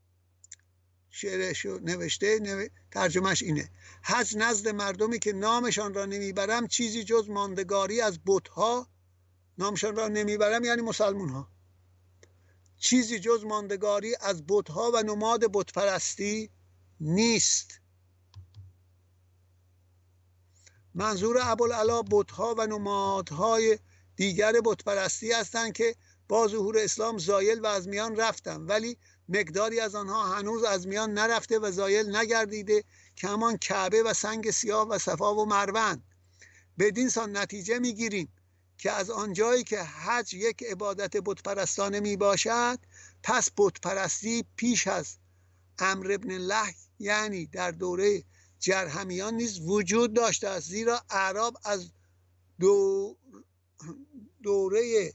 شعرشو نوشته، نو... ترجمهش اینه: حج نزد مردمی که نامشان را نمیبرم چیزی جز ماندگاری از بت‌ها، نامشان را نمیبرم یعنی مسلمون ها، چیزی جز ماندگاری از بت‌ها و نماد بت پرستی نیست. منظور ابوالعلا بت‌ها و نمادهای دیگر بت پرستی هستند که با ظهور اسلام زایل و از میان رفتند، ولی مقداری از آنها هنوز از میان نرفته و زایل نگردیده که همان کعبه و سنگ سیاه و صفا و مروه. بدین سان نتیجه میگیریم که از آنجایی که حج یک عبادت بت پرستانه می باشد، پس بت پرستی پیش از عمرو بن لحی یعنی در دوره جرهمیان نیز وجود داشته است، زیرا اعراب از دو دوره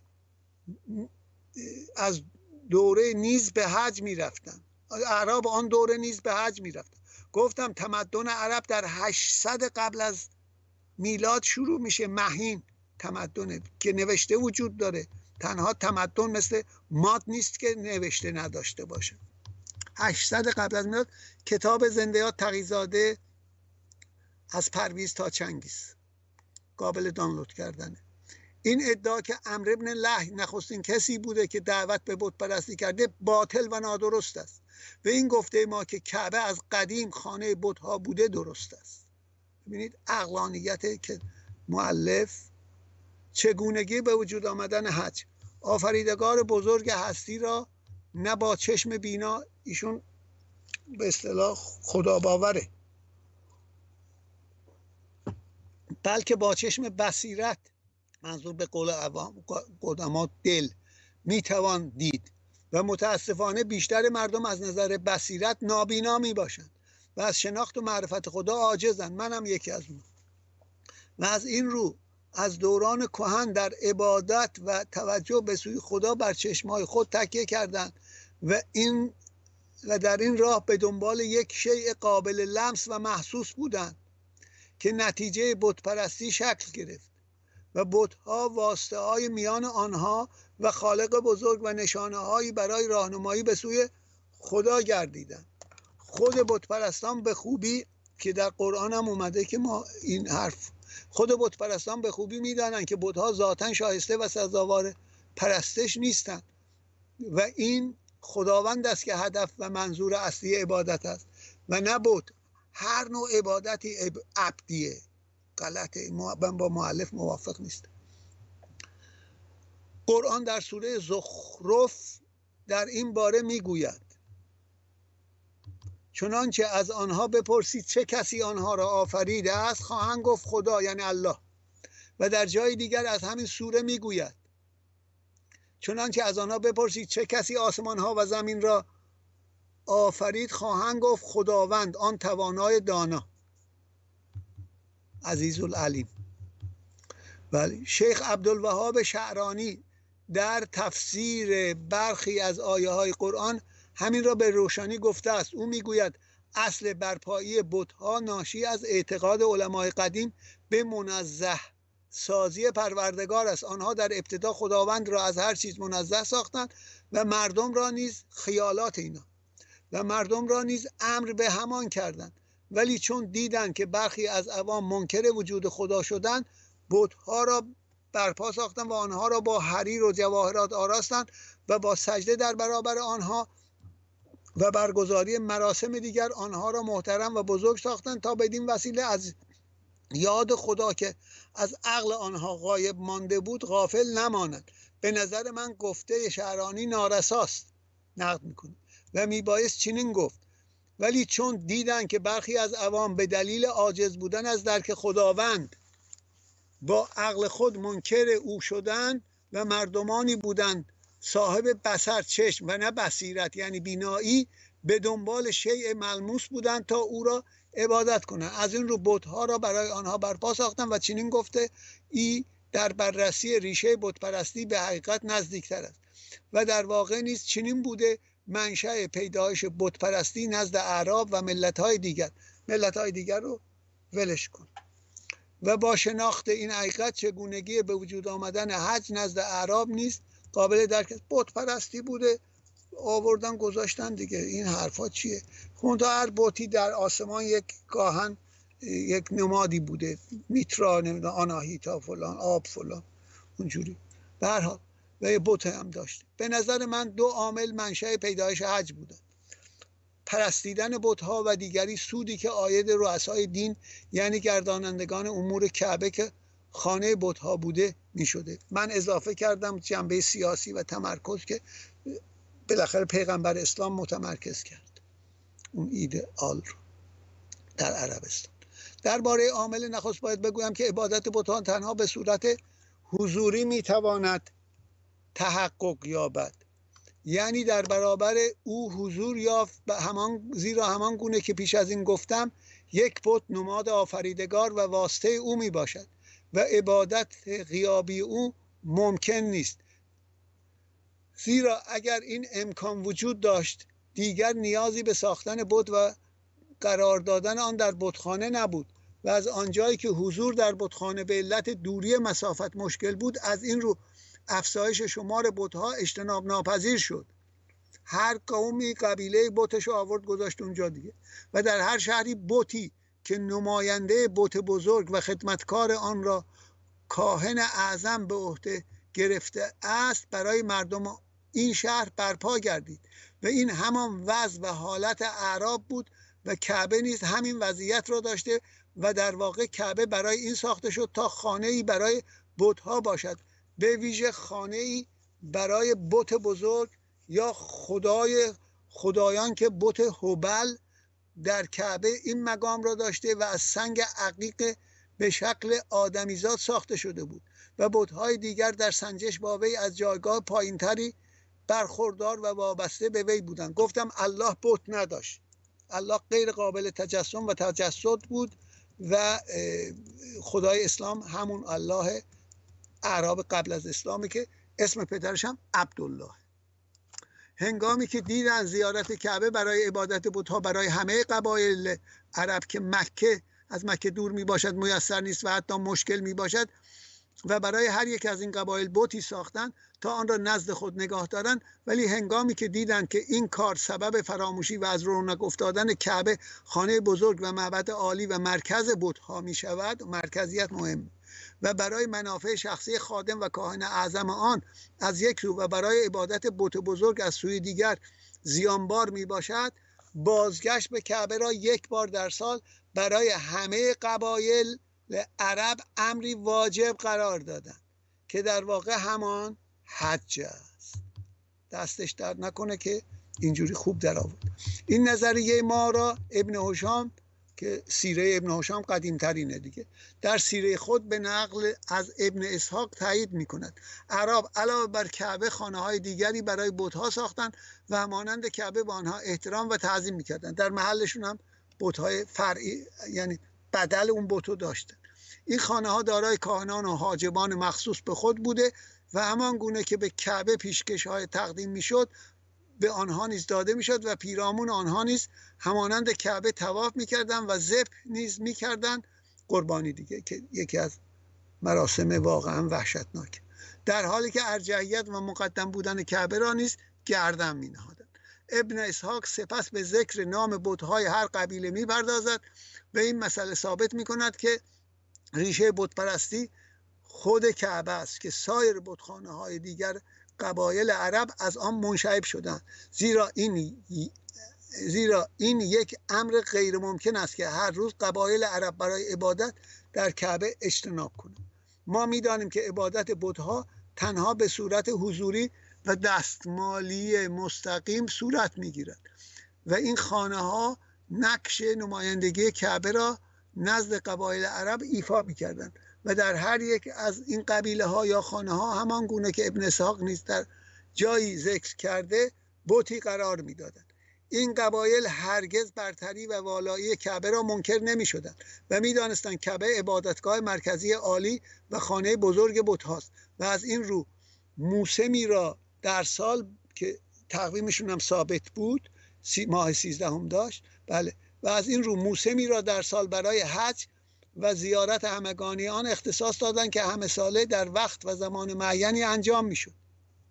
از دوره نیز به حج می رفتن. اعراب آن دوره نیز به حج می رفتن. گفتم تمدن عرب در هشتصد قبل از میلاد شروع میشه. مهین تمدن که نوشته وجود داره، تنها تمدن مثل ماد نیست که نوشته نداشته باشه. هشتصد قبل از میلاد، کتاب زنده‌یات تقی‌زاده از پرویز تا چنگیز قابل دانلود کردنه. این ادعا که عمرو بن لحی نخستین کسی بوده که دعوت به بت پرستی کرده باطل و نادرست است و این گفته ما که کعبه از قدیم خانه بت‌ها بوده درست است. ببینید عقلانیت که مؤلف، چگونگی به وجود آمدن حج. آفریدگار بزرگ هستی را نه با چشم بینا، ایشون به اصطلاح خدا باوره، بلکه با چشم بصیرت، منظور به قول عوام قدما دل، میتوان دید و متاسفانه بیشتر مردم از نظر بصیرت نابینا می باشند و از شناخت و معرفت خدا عاجزند. منم یکی از اون. و از این رو از دوران کهن در عبادت و توجه به سوی خدا بر چشمای خود تکیه کردند و این و در این راه به دنبال یک شیء قابل لمس و محسوس بودند که نتیجه بت پرستی شکل گرفت و بت‌ها واسطه های میان آنها و خالق بزرگ و نشانه هایی برای راهنمایی به سوی خدا گردیدند. خود بت پرستان به خوبی که در قرآن هم اومده که ما این حرف، خود بت پرستان به خوبی میدانند که بت‌ها ذاتاً شایسته و سزاوار پرستش نیستند و این خداوند است که هدف و منظور اصلی عبادت است و نه بت. هر نوع عبادتی عبدیه. غلطه. من با مؤلف موافق نیست. قرآن در سوره زخرف در این باره میگوید: چنانچه از آنها بپرسید چه کسی آنها را آفریده است، خواهند گفت خدا، یعنی الله. و در جای دیگر از همین سوره میگوید: چنانچه از آنها بپرسید چه کسی آسمان ها و زمین را آفرید، خواهند گفت خداوند، آن توانای دانا، عزیز العلیم. ولی شیخ عبدالوهاب شعرانی در تفسیر برخی از آیه های قرآن همین را به روشنی گفته است. او میگوید اصل برپایی بت‌ها ناشی از اعتقاد علمای قدیم به منزه سازی پروردگار است. آنها در ابتدا خداوند را از هر چیز منزه ساختند و مردم را نیز خیالات اینا و مردم را نیز امر به همان کردند ولی چون دیدند که برخی از عوام منکر وجود خدا شدند، بت‌ها را برپا ساختند و آنها را با حریر و جواهرات آراستند و با سجده در برابر آنها و برگزاری مراسم دیگر آنها را محترم و بزرگ ساختند تا بدین وسیله از یاد خدا که از عقل آنها غایب مانده بود غافل نمانند. به نظر من گفته شعرانی نارساست، نقد میکنه و میبایست چنین گفت: ولی چون دیدن که برخی از عوام به دلیل عاجز بودن از درک خداوند با عقل خود منکر او شدند و مردمانی بودند صاحب بصر، چشم و نه بصیرت یعنی بینایی، به دنبال شیء ملموس بودند تا او را عبادت کنند، از این رو بت‌ها را برای آنها برپا ساختند و چنین گفته: ای در بررسی ریشه بتپرستی به حقیقت نزدیکتر است و در واقع نیز چنین بوده منشأ پیدایش بتپرستی نزد اعراب و ملت‌های دیگر. ملت‌های دیگر رو ولش کن. و با شناخت این حقیقت چگونگی به وجود آمدن حج نزد اعراب نیست قابل درک است. بتپرستی بوده، آوردن گذاشتن دیگه. این حرفا چیه؟ خونده هر بتی در آسمان یک گاهن یک نمادی بوده، میترا، نمیدونم آناهیتا فلان، آب فلان، اونجوری. به هر حال و یه بت هم داشته. به نظر من دو عامل منشأ پیدایش حج بودن: پرستیدن بت‌ها و دیگری سودی که عاید رؤسای دین یعنی گردانندگان امور کعبه که خانه بت‌ها بوده می‌شده. من اضافه کردم جنبه سیاسی و تمرکز که بالاخره پیغمبر اسلام متمرکز کرد اون ایدئال رو در عربستان. درباره عامل نخست باید بگویم که عبادت بتان تنها به صورت حضوری میتواند تحقق یابد، یعنی در برابر او حضور یافت، همان زیرا همان گونه که پیش از این گفتم یک بت نماد آفریدگار و واسطه او می باشد و عبادت غیابی او ممکن نیست، زیرا اگر این امکان وجود داشت دیگر نیازی به ساختن بت و قرار دادن آن در بتخانه نبود و از آنجایی که حضور در بتخانه به علت دوری مسافت مشکل بود، از این رو افزایش شمار بت‌ها اجتناب ناپذیر شد. هر قومی قبیله بتش آورد گذاشت اونجا دیگه و در هر شهری بتی که نماینده بت بزرگ و خدمتکار آن را کاهن اعظم به عهده گرفته است برای مردم این شهر برپا گردید و این همان وضع و حالت اعراب بود و کعبه نیز همین وضعیت را داشته و در واقع کعبه برای این ساخته شد تا خانه‌ای برای بت‌ها باشد، به ویژه خانه‌ای برای بت بزرگ یا خدای خدایان که بت هبل در کعبه این مقام را داشته و از سنگ عقیق به شکل آدمیزاد ساخته شده بود و بت‌های دیگر در سنجش با وی از جایگاه پایینتری برخوردار و وابسته به وی بودند. گفتم الله بت نداشت، الله غیر قابل تجسم و تجسد بود و خدای اسلام همون الله اعراب قبل از اسلامی که اسم پدرش هم عبدالله. هنگامی که دیدن زیارت کعبه برای عبادت بت‌ها برای همه قبایل عرب که مکه از مکه دور می باشد میسر نیست و حتی مشکل می باشد و برای هر یک از این قبایل بتی ساختن تا آن را نزد خود نگاه دارند، ولی هنگامی که دیدند که این کار سبب فراموشی و از رونق افتادن کعبه خانه بزرگ و معبد عالی و مرکز بت‌ها می شود، مرکزیت مهم و برای منافع شخصی خادم و کاهن اعظم آن از یک رو و برای عبادت بت بزرگ از سوی دیگر زیانبار می باشد، بازگشت به کعبه را یک بار در سال برای همه قبایل عرب امری واجب قرار دادند که در واقع همان حج است. دستش درد نکنه که اینجوری خوب در آورد. این نظریه ما را ابن هشام که سیره ابن هشام قدیم ترینه دیگه در سیره خود به نقل از ابن اسحاق تایید می کند. عرب علاوه بر کعبه خانه های دیگری برای بت‌ها ساختند و مانند کعبه با آنها احترام و تعظیم می کردند. در محلشون هم بت‌های فرعی یعنی بدل اون بتو داشتن. این خانه ها دارای کاهنان و حاجبان مخصوص به خود بوده و همان گونه که به کعبه پیشکش های تقدیم می شد به آنها نیز داده می شد و پیرامون آنها نیز همانند کعبه طواف می کردن و ذبح نیز می کردن، قربانی دیگه که یکی از مراسم واقعا وحشتناک، در حالی که ارجحیت و مقدم بودن کعبه را نیز گردن می نهادن. ابن اسحاق سپس به ذکر نام بت‌های هر قبیله می‌پردازد و این مسئله ثابت می‌کند که ریشه بت‌پرستی خود کعبه است که سایر بتخانه‌های دیگر قبایل عرب از آن منشعب شدند، زیرا این زیرا این یک امر غیر ممکن است که هر روز قبایل عرب برای عبادت در کعبه اجتناب کنند. ما می‌دانیم که عبادت بت‌ها تنها به صورت حضوری و دستمالی مستقیم صورت می‌گیرد و این خانه‌ها نقش نمایندگی کعبه را نزد قبایل عرب ایفا می‌کردند و در هر یک از این قبیله ها یا خانه ها همان گونه که ابن اسحاق نیز در جایی ذکر کرده بتی قرار می‌دادند. این قبایل هرگز برتری و والایی کعبه را منکر نمی شدند و می دانستند کعبه عبادتگاه مرکزی عالی و خانه بزرگ بت هاست و از این رو موسمی را در سال که تقویمشون هم ثابت بود سی ماه سیزدهم داشت، بله، و از این رو موسمی را در سال برای حج و زیارت همگانی آن اختصاص دادند که همه ساله در وقت و زمان معینی انجام می شد.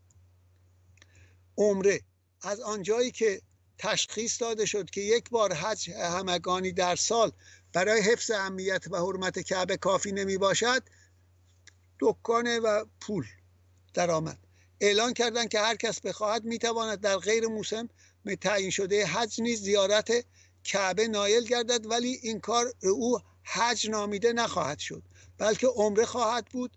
عمره از آنجایی که تشخیص داده شد که یک بار حج همگانی در سال برای حفظ اهمیت و حرمت کعبه کافی نمی باشد، دکانه و پول درآمد اعلان کردند که هر کس بخواهد می تواند در غیر موسم به تعیین شده حج نیز زیارت کعبه نایل گردد، ولی این کار او حج نامیده نخواهد شد بلکه عمره خواهد بود.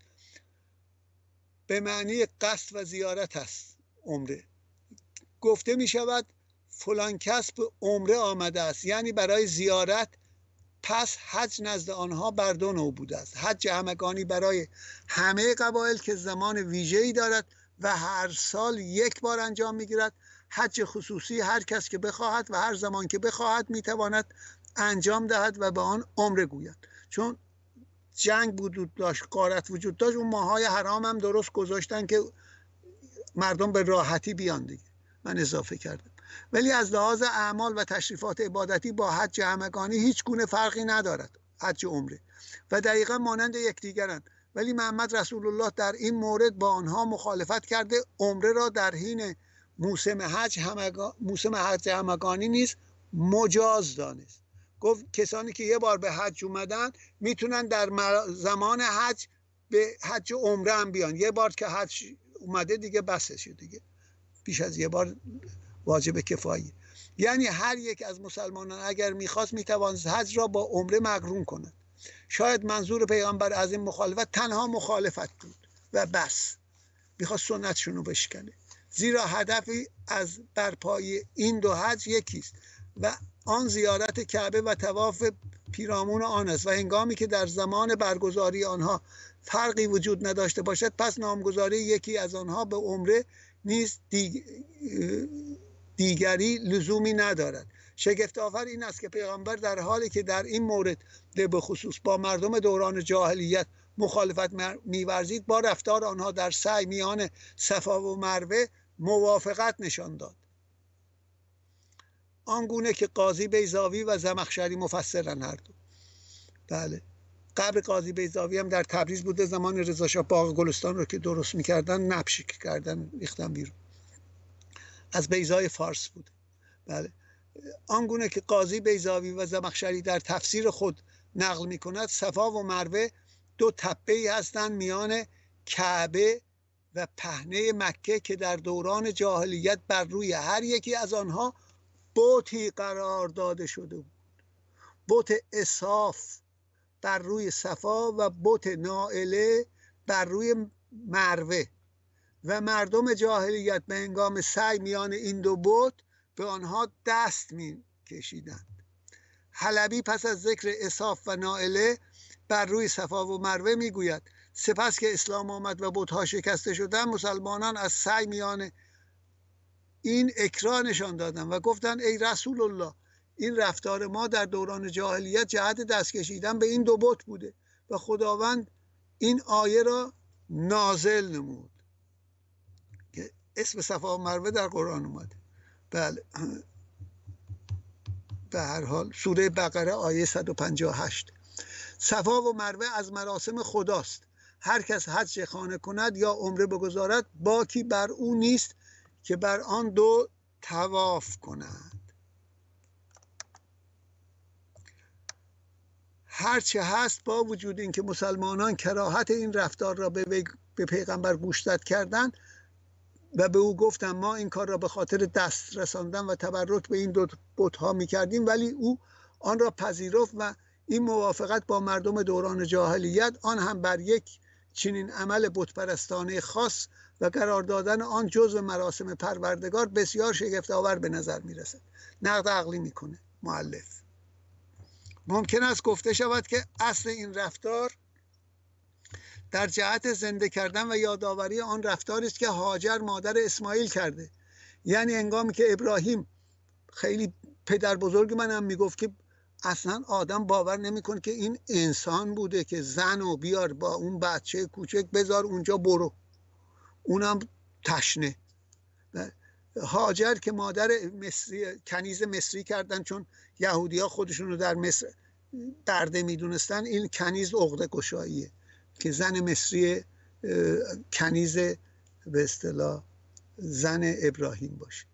به معنی قصد و زیارت است. عمره گفته می شود فلان کس به عمره آمده است، یعنی برای زیارت، پس حج نزد آنها بر دو نوع بوده است: حج همگانی برای همه قبایل که زمان ویژه‌ای دارد و هر سال یک بار انجام می‌گیرد، حج خصوصی هر کس که بخواهد و هر زمان که بخواهد میتواند انجام دهد و به آن عمره گوید. چون جنگ وجود داشت، غارت وجود داشت، اون ماهای حرام هم درست گذاشتن که مردم به راحتی بیان دیگه. من اضافه کردم. ولی از لحاظ اعمال و تشریفات عبادتی با حج همگانی هیچ گونه فرقی ندارد حج و عمره و دقیقا مانند یکدیگرند، ولی محمد رسول الله در این مورد با آنها مخالفت کرده عمره را در حین موسم حج همگا... موسم حج همگانی نیز مجاز دانست. گفت کسانی که یه بار به حج اومدن میتونن در زمان حج به حج و عمره هم بیان. یه بار که حج اومده دیگه بسشه، دیگه بیش از یه بار واجب کفایی. یعنی هر یک از مسلمانان اگر میخواست میتوانست حج را با عمره مقرون کند. شاید منظور پیغمبر از این مخالفت تنها مخالفت بود و بس، میخواست سنتشون رو بشکنه، زیرا هدفی از برپای این دو حج یکیست و آن زیارت کعبه و طواف پیرامون آن است و هنگامی که در زمان برگزاری آنها فرقی وجود نداشته باشد، پس نامگذاری یکی از آنها به عمره نیز دیگ... دیگری لزومی ندارد. شگفت آور این است که پیغمبر در حالی که در این مورد به خصوص با مردم دوران جاهلیت مخالفت می‌ورزید، با رفتار آنها در سعی میان صفا و مروه موافقت نشان داد، آنگونه که قاضی بیضاوی و زمخشری مفسرن هر دو. بله، قبر قاضی بیضاوی هم در تبریز بوده، زمان رضا شاه باغ گلستان رو که درست می‌کردن نبش کردن ریختن بیرون، از بیضای فارس بوده. بله، آنگونه که قاضی بیضاوی و زمخشری در تفسیر خود نقل می کند، صفا و مروه دو تپه‌ای هستند میان کعبه و پهنه مکه که در دوران جاهلیت بر روی هر یکی از آنها بتی قرار داده شده بود. بت اساف بر روی صفا و بت نائله بر روی مروه و مردم جاهلیت به هنگام سعی میان این دو بت به آنها دست می کشیدند. حلبی پس از ذکر اساف و نائله بر روی صفا و مروه می گوید سپس که اسلام آمد و بت‌ها شکسته شدند، مسلمانان از سعی میان این اکراه نشان دادند و گفتند ای رسول الله، این رفتار ما در دوران جاهلیت جهت دست کشیدن به این دو بت بوده و خداوند این آیه را نازل نمود که اسم صفا و مروه در قرآن اومده. بله، به هر حال سوره بقره آیه صد و پنجاه و هشت. صفا و مروه از مراسم خداست. هر کس حج خانه کند یا عمره بگذارد، باکی بر او نیست که بر آن دو طواف کنند. هرچه هست با وجود اینکه مسلمانان کراهت این رفتار را به, به پیغمبر گوشزد کردند و به او گفتند ما این کار را به خاطر دست رساندن و تبرک به این دو بت‌ها می‌کردیم، ولی او آن را پذیرفت و این موافقت با مردم دوران جاهلیت، آن هم بر یک چنین عمل بتپرستانه خاص و قرار دادن آن جزء مراسم پروردگار، بسیار شگفت‌آور به نظر می‌رسد. نقد عقلی می‌کنه مؤلف. ممکن است گفته شود که اصل این رفتار در جهت زنده کردن و یادآوری آن رفتاری است که هاجر مادر اسماعیل کرده. یعنی هنگامی که ابراهیم، خیلی پدر بزرگ منم میگفت که اصلا آدم باور نمیکنه که این انسان بوده که زن و بیار با اون بچه کوچک بذار اونجا برو، اونم تشنه. هاجر که مادر مصری، کنیز مصری کردن چون یهودی ها خودشون رو در مصر برده میدونستن. این کنیز عقده گشاییه که زن مصری کنیز به اصطلاح زن ابراهیم باشه.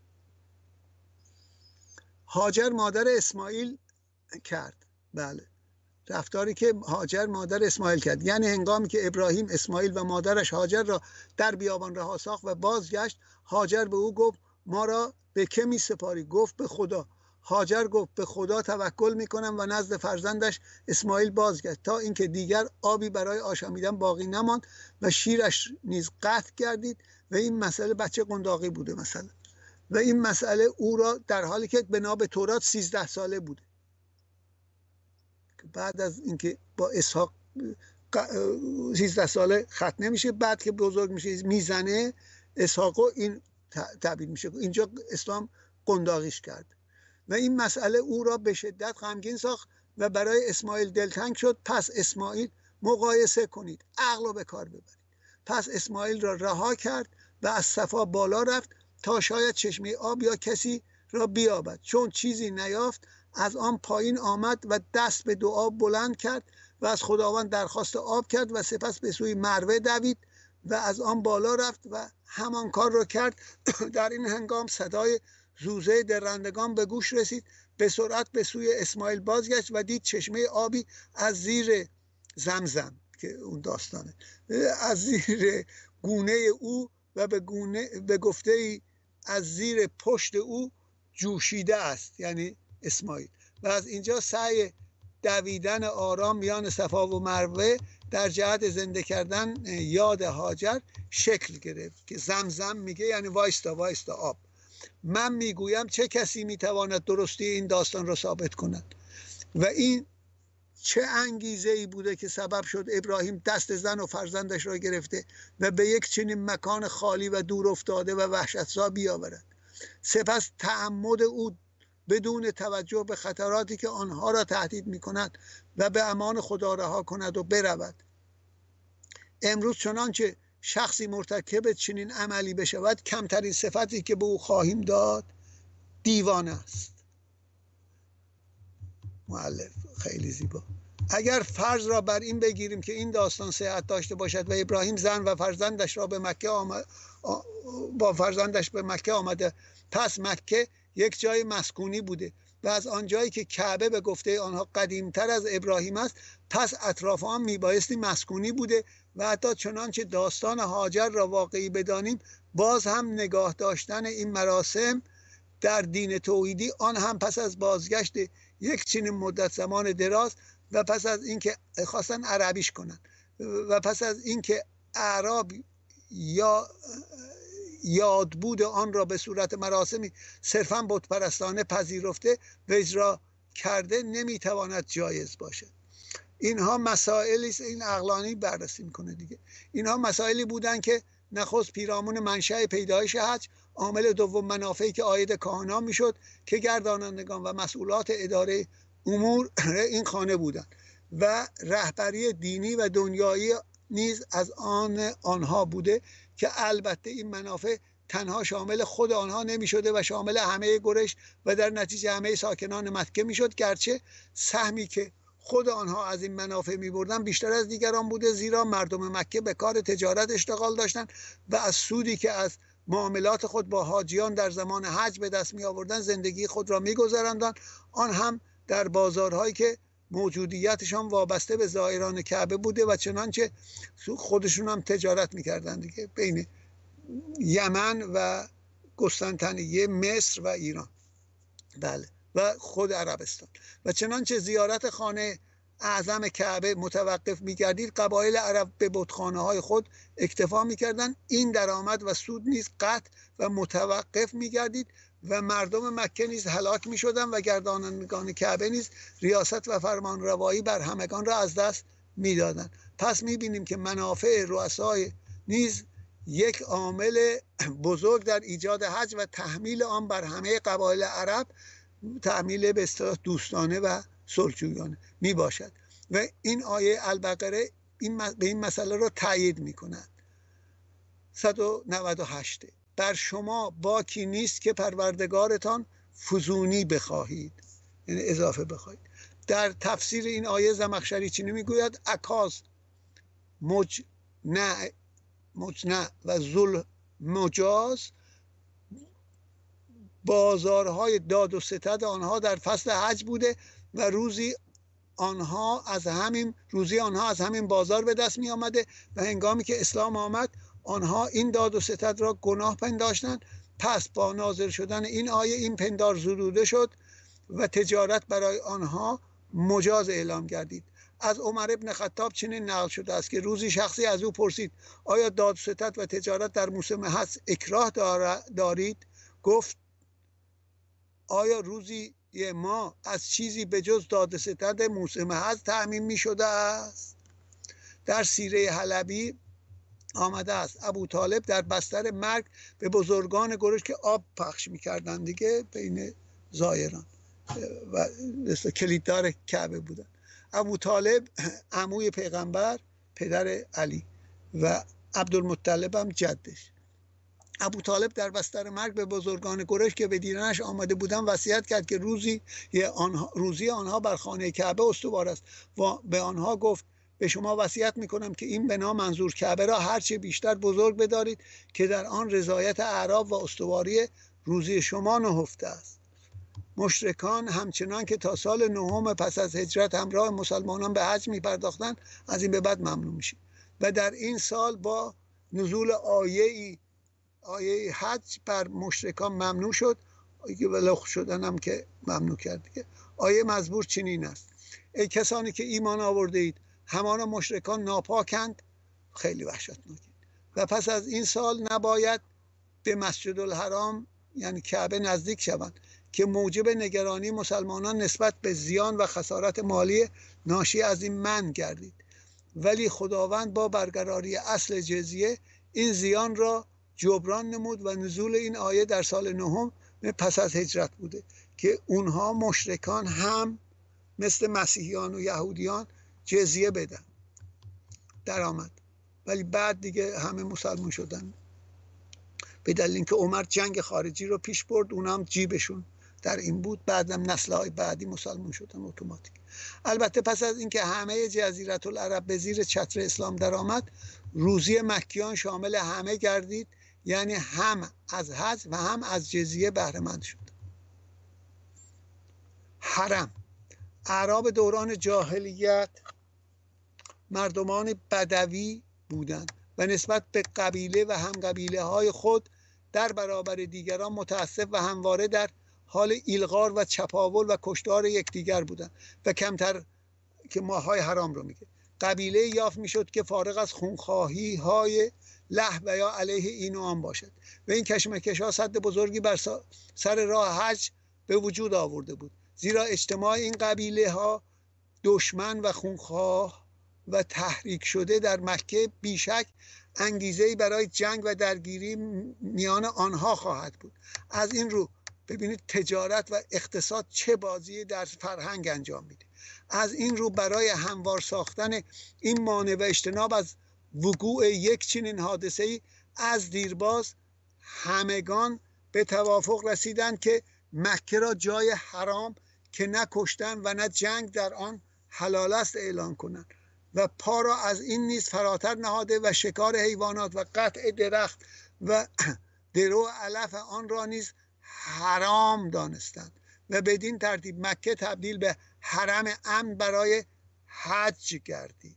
هاجر مادر اسماعیل کرد. بله، رفتاری که هاجر مادر اسماعیل کرد، یعنی هنگامی که ابراهیم اسماعیل و مادرش هاجر را در بیابان رها ساخت و بازگشت، هاجر به او گفت ما را به که می سپاری؟ گفت به خدا. هاجر گفت به خدا توکل می کنم و نزد فرزندش اسماعیل بازگشت تا اینکه دیگر آبی برای آشامیدن باقی نماند و شیرش نیز قطع گردید و این مسئله بچه قنداقی بوده مثلا و این مسئله او را در حالی که بنا به تورات سیزده ساله بوده، بعد از اینکه با اسحاق سیزده ساله ختنه میشه، بعد که بزرگ میشه میزنه اسحاقو، این تعبیر میشه. اینجا اسلام قنداقیش کرد و این مسئله او را به شدت غمگین ساخت و برای اسماعیل دلتنگ شد. پس اسماعیل، مقایسه کنید، عقل رو به کار ببرید، پس اسماعیل را رها کرد و از صفا بالا رفت تا شاید چشمه آب یا کسی را بیابد. چون چیزی نیافت از آن پایین آمد و دست به دعا بلند کرد و از خداوند درخواست آب کرد و سپس به سوی مروه دوید و از آن بالا رفت و همان کار را کرد. در این هنگام صدای زوزه درندگان به گوش رسید. به سرعت به سوی اسماعیل بازگشت و دید چشمه آبی از زیر زمزم، که اون داستانه، از زیر گونه او و به گونه به گفته از زیر پشت او جوشیده است، یعنی اسماعیل. و از اینجا سعی دویدن آرام میان صفا و مروه در جهت زنده کردن یاد هاجر شکل گرفت که زمزم میگه یعنی وایستا وایستا آب. من میگویم چه کسی میتواند درستی این داستان را ثابت کند و این چه انگیزه ای بوده که سبب شد ابراهیم دست زن و فرزندش را گرفته و به یک چنین مکان خالی و دور افتاده و وحشتزا بیاورد. سپس تعمد او بدون توجه به خطراتی که آنها را تهدید می کند و به امان خدا رها کند و برود. امروز چنانچه شخصی مرتکب چنین عملی بشود، کمترین صفتی که به او خواهیم داد دیوانه است. مؤلف خیلی زیبا. اگر فرض را بر این بگیریم که این داستان صحت داشته باشد و ابراهیم زن و فرزندش را به مکه آمد، با فرزندش به مکه آمده، پس مکه یک جای مسکونی بوده و از آن جایی که کعبه به گفته آنها قدیمتر از ابراهیم است، پس اطراف آن میبایستی مسکونی بوده و حتی چنانچه داستان هاجر را واقعی بدانیم، باز هم نگاه داشتن این مراسم در دین توحیدی، آن هم پس از بازگشت یک چنین مدت زمان دراز و پس از اینکه خواستن عربیش کنن و پس از اینکه اعراب یا یادبود آن را به صورت مراسمی صرفاً بت پرستانه پذیرفته و اجرا کرده، نمیتواند جایز باشد. اینها مسائلی است، این عقلانی بررسی میکنه دیگه. اینها مسائلی بودن که نخست پیرامون منشأ پیدایش حج، عامل دوم منافعی که عاید کاهنان میشد که گردانندگان و مسئولات اداره امور این خانه بودند و رهبری دینی و دنیایی نیز از آن آنها بوده که البته این منافع تنها شامل خود آنها نمی شده و شامل همه قریش و در نتیجه همه ساکنان مکه می شد، گرچه سهمی که خود آنها از این منافع می بردن بیشتر از دیگران بوده، زیرا مردم مکه به کار تجارت اشتغال داشتند و از سودی که از معاملات خود با حاجیان در زمان حج به دست می آوردن زندگی خود را می گذراندند، آن هم در بازارهایی که موجودیتشان وابسته به زائران کعبه بوده و چنانچه خودشون هم تجارت میکردن دیگه بین یمن و قسطنطنیه، مصر و ایران، بله، و خود عربستان. و چنانچه زیارت خانه اعظم کعبه متوقف می‌گردید، قبایل عرب به بتخانه‌های خود اکتفا می‌کردند. این درآمد و سود نیز قطع و متوقف می‌گردید و مردم مکه نیز هلاک می‌شدند و گردانندگان کعبه نیز ریاست و فرمانروایی بر همگان را از دست می‌دادند. پس می‌بینیم که منافع رؤسای نیز یک عامل بزرگ در ایجاد حج و تحمیل آن بر همه قبایل عرب، تحمیل به اصطلاح دوستانه و صلح‌جویانه می باشد. و این آیه البقره این به این مسئله را تایید می کند. صد و نود و هشت بر شما باکی نیست که پروردگارتان فزونی بخواهید، یعنی اضافه بخواهید. در تفسیر این آیه زمخشری چینی می گوید اکاز مجنع مجنع و ظلم مجاز بازارهای داد و ستد آنها در فصل حج بوده و روزی آنها از همین روزی آنها از همین بازار به دست می آمده و هنگامی که اسلام آمد آنها این داد و ستد را گناه پنداشتند. پس با نازل شدن این آیه این پندار زدوده شد و تجارت برای آنها مجاز اعلام گردید. از عمر ابن خطاب چنین نقل شده است که روزی شخصی از او پرسید آیا داد و ستد و تجارت در موسم حج اکراه دارید؟ گفت آیا روزی ما از چیزی به جز داد و ستد موسم حج تأمین می شده است؟ در سیره حلبی آمده است ابو طالب در بستر مرگ به بزرگان گروش که آب پخش می کردن دیگه بین زائران و کلیددار کعبه بودن. ابو طالب عموی پیغمبر، پدر علی، و عبدالمطلب هم جدش. ابو طالب در بستر مرگ به بزرگان قریش که به دیدنش آمده بودند وصیت کرد که روزی آنها روزی آنها بر خانه کعبه استوار است و به آنها گفت به شما وصیت میکنم که این بنا منظور کعبه را هرچه بیشتر بزرگ بدارید که در آن رضایت اعراب و استواری روزی شما نهفته است. مشرکان همچنان که تا سال نهم پس از هجرت همراه مسلمانان به حج می پرداختند از این به بعد ممنوع میشه و در این سال با نزول آیه ای آیه حج بر مشرکان ممنوع شد که ولخ شدن هم که ممنوع کرد دیگه. آیه مزبور چنین است: ای کسانی که ایمان آورده اید همان مشرکان ناپاکند، خیلی وحشتناکه، و پس از این سال نباید به مسجد الحرام یعنی کعبه نزدیک شوند که موجب نگرانی مسلمانان نسبت به زیان و خسارت مالی ناشی از این منع گردید. ولی خداوند با برقراری اصل جزیه این زیان را جبران نمود و نزول این آیه در سال نهم پس از هجرت بوده که اونها مشرکان هم مثل مسیحیان و یهودیان جزیه بدن. در آمد ولی بعد دیگه همه مسلمان شدن به دلیل اینکه عمر جنگ خارجی رو پیش برد، اونها هم جیبشون در این بود. بعدم نسل‌های بعدی مسلمان شدن اتوماتیک. البته پس از اینکه همه جزیره العرب به زیر چتر اسلام درآمد، روزی مکیان شامل همه گردید، یعنی هم از حج و هم از جزیه بهره مند شد. حرم. اعراب دوران جاهلیت مردمان بدوی بودند و نسبت به قبیله و هم قبیله های خود در برابر دیگران متعصب و همواره در حال ایلغار و چپاول و کشتار یکدیگر بودند و کمتر که ماهای حرام رو میگه. قبیله یافت میشد که فارغ از خونخواهی های له و یا علیه این و آن باشد و این کشمکش ها سد بزرگی بر سر راه حج به وجود آورده بود، زیرا اجتماع این قبیله ها دشمن و خونخواه و تحریک شده در مکه بیشک انگیزه‌ای برای جنگ و درگیری میان آنها خواهد بود. از این رو ببینید تجارت و اقتصاد چه بازی در فرهنگ انجام میده. از این رو برای هموار ساختن این مانع و اجتناب از وقوع یک چنین حادثه‌ای از دیرباز همگان به توافق رسیدند که مکه را جای حرام که نه کشتن و نه جنگ در آن حلال است اعلان کنند و پا را از این نیز فراتر نهاده و شکار حیوانات و قطع درخت و درو علف آن را نیز حرام دانستند و بدین ترتیب مکه تبدیل به حرم امن برای حج گردید.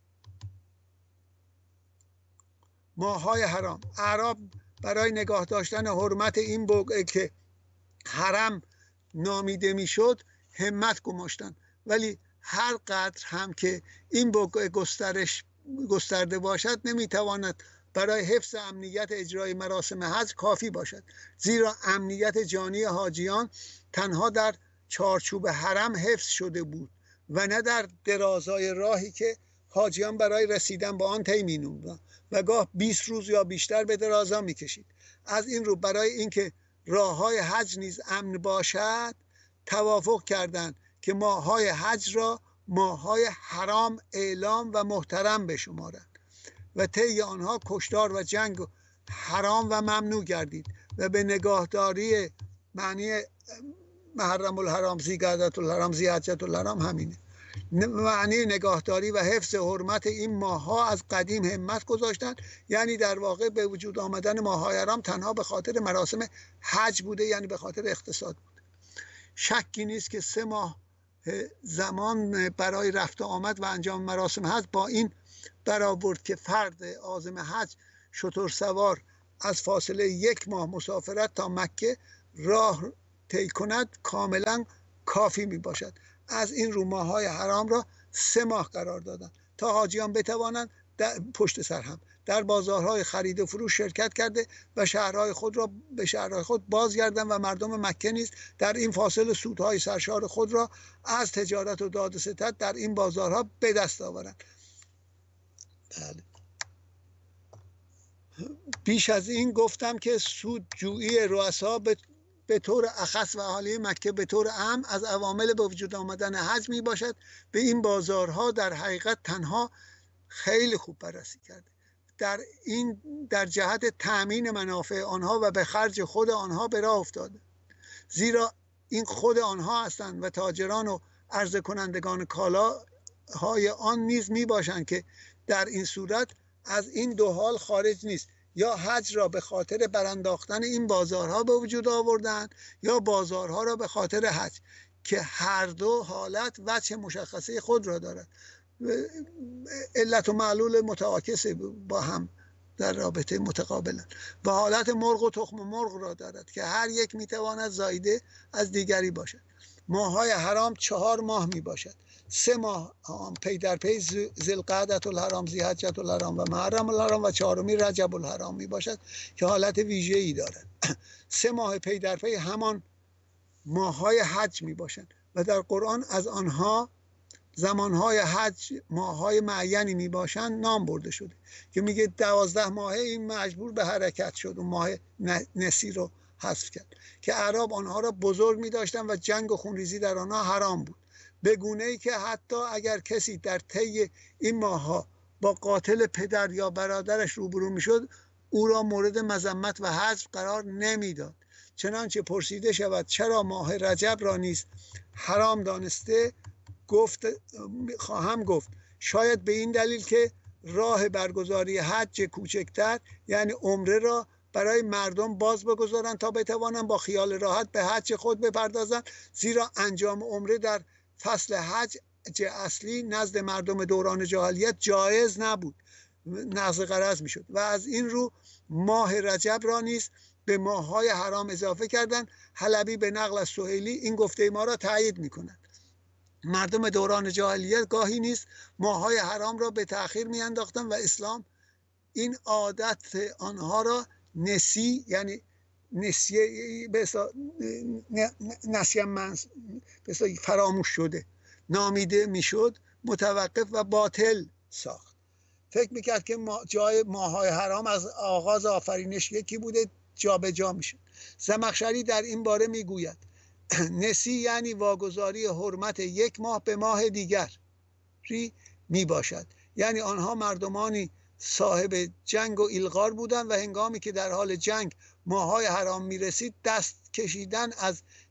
ماه‌های حرام. اعراب برای نگاه داشتن حرمت این بقعه که حرم نامیده میشد همت گماشتند، ولی هر قدر هم که این بقعه گسترش گسترده باشد نمیتواند برای حفظ امنیت اجرای مراسم حج کافی باشد، زیرا امنیت جانی حاجیان تنها در چارچوب حرم حفظ شده بود و نه در درازای راهی که حاجیان برای رسیدن به آن طی می‌نمودند و گاه بیست روز یا بیشتر به درازا می‌کشید. از این رو برای اینکه راه‌های حج نیز امن باشد توافق کردند که ماه‌های حج را ماه‌های حرام اعلام و محترم بشمارند و طی آنها کشتار و جنگ حرام و ممنوع گردید و به نگاهداری معنی محرم الحرام، ذی‌قعدة الحرام، ذی‌حجة الحرام همینه، معنی نگاهداری و حفظ حرمت این ماه‌ها از قدیم همت گذاشتند. یعنی در واقع به وجود آمدن ماه‌های حرام تنها به خاطر مراسم حج بوده، یعنی به خاطر اقتصاد بوده. شکی نیست که سه ماه زمان برای رفت آمد و انجام مراسم حج با این برآورد که فرد عازم حج شتر سوار از فاصله یک ماه مسافرت تا مکه راه طی کند کاملا کافی می باشد. از این رو ماه‌های حرام را سه ماه قرار دادند تا حاجیان بتوانند پشت سر هم در بازارهای خرید و فروش شرکت کرده و شهرهای خود را به شهرهای خود بازگردند و مردم مکه نیز در این فاصله سودهای سرشار خود را از تجارت و داد و ستد در این بازارها به دست آورند. بله. بیش از این گفتم که سودجویی رؤسا به به طور اخص و اهالی مکه به طور عام از عوامل به وجود آمدن حج می باشد. به این بازارها در حقیقت تنها خیلی خوب بررسی کرده. در این در جهت تأمین منافع آنها و به خرج خود آنها به راه افتاده، زیرا این خود آنها هستند و تاجران و عرضه کنندگان کالاهای آن نیز می باشند که در این صورت از این دو حال خارج نیست، یا حج را به خاطر برانداختن این بازارها به وجود آوردند یا بازارها را به خاطر حج، که هر دو حالت وجه مشخصه خود را دارد. علت و معلول متعاکس با هم در رابطه متقابلند و حالت مرغ و تخم مرغ را دارد که هر یک میتواند زایده از دیگری باشد. ماه‌های حرام چهار ماه می باشد. سه ماه پی در پی ذوالقعدة الحرام، ذی‌حجة الحرام و محرم الحرام و چهارمی رجب الحرام می باشد که حالت ویژه‌ای دارد. سه ماه پی در پی همان ماه‌های حج می باشند و در قرآن از آنها زمانهای حج ماه‌های معینی می باشند نام برده شده که میگه دوازده ماهه این مجبور به حرکت شد و ماه نسی رو حذف کرد که اعراب آنها را بزرگ می داشتند و جنگ و خونریزی در آنها حرام بود، به گونه‌ای که حتی اگر کسی در طی این ماه‌ها با قاتل پدر یا برادرش روبرو میشد او را مورد مذمت و حذف قرار نمیداد. چنانچه پرسیده شود چرا ماه رجب را نیز حرام دانسته، گفت خواهم گفت شاید به این دلیل که راه برگزاری حج کوچکتر یعنی عمره را برای مردم باز بگذارند تا بتوانند با خیال راحت به حج خود بپردازند، زیرا انجام عمره در فصل حج اصلی نزد مردم دوران جاهلیت جایز نبود، نقض غرض میشد و از این رو ماه رجب را نیز به ماه‌های حرام اضافه کردند. حلبی به نقل از سهیلی این گفته ما را تایید می‌کند. مردم دوران جاهلیت گاهی نیز ماه‌های حرام را به تأخیر می‌انداختند و اسلام این عادت آنها را نسی یعنی نسیه نسیه منس فراموش شده نامیده میشد متوقف و باطل ساخت. فکر میکرد که ما جای ماه‌های حرام از آغاز آفرینش یکی بوده جا به جا میشد. زمخشری در این باره میگوید نسی یعنی واگذاری حرمت یک ماه به ماه دیگر ری می باشد، یعنی آنها مردمانی صاحب جنگ و ایلغار بودند و هنگامی که در حال جنگ ماه‌های حرام می رسید دست کشیدن از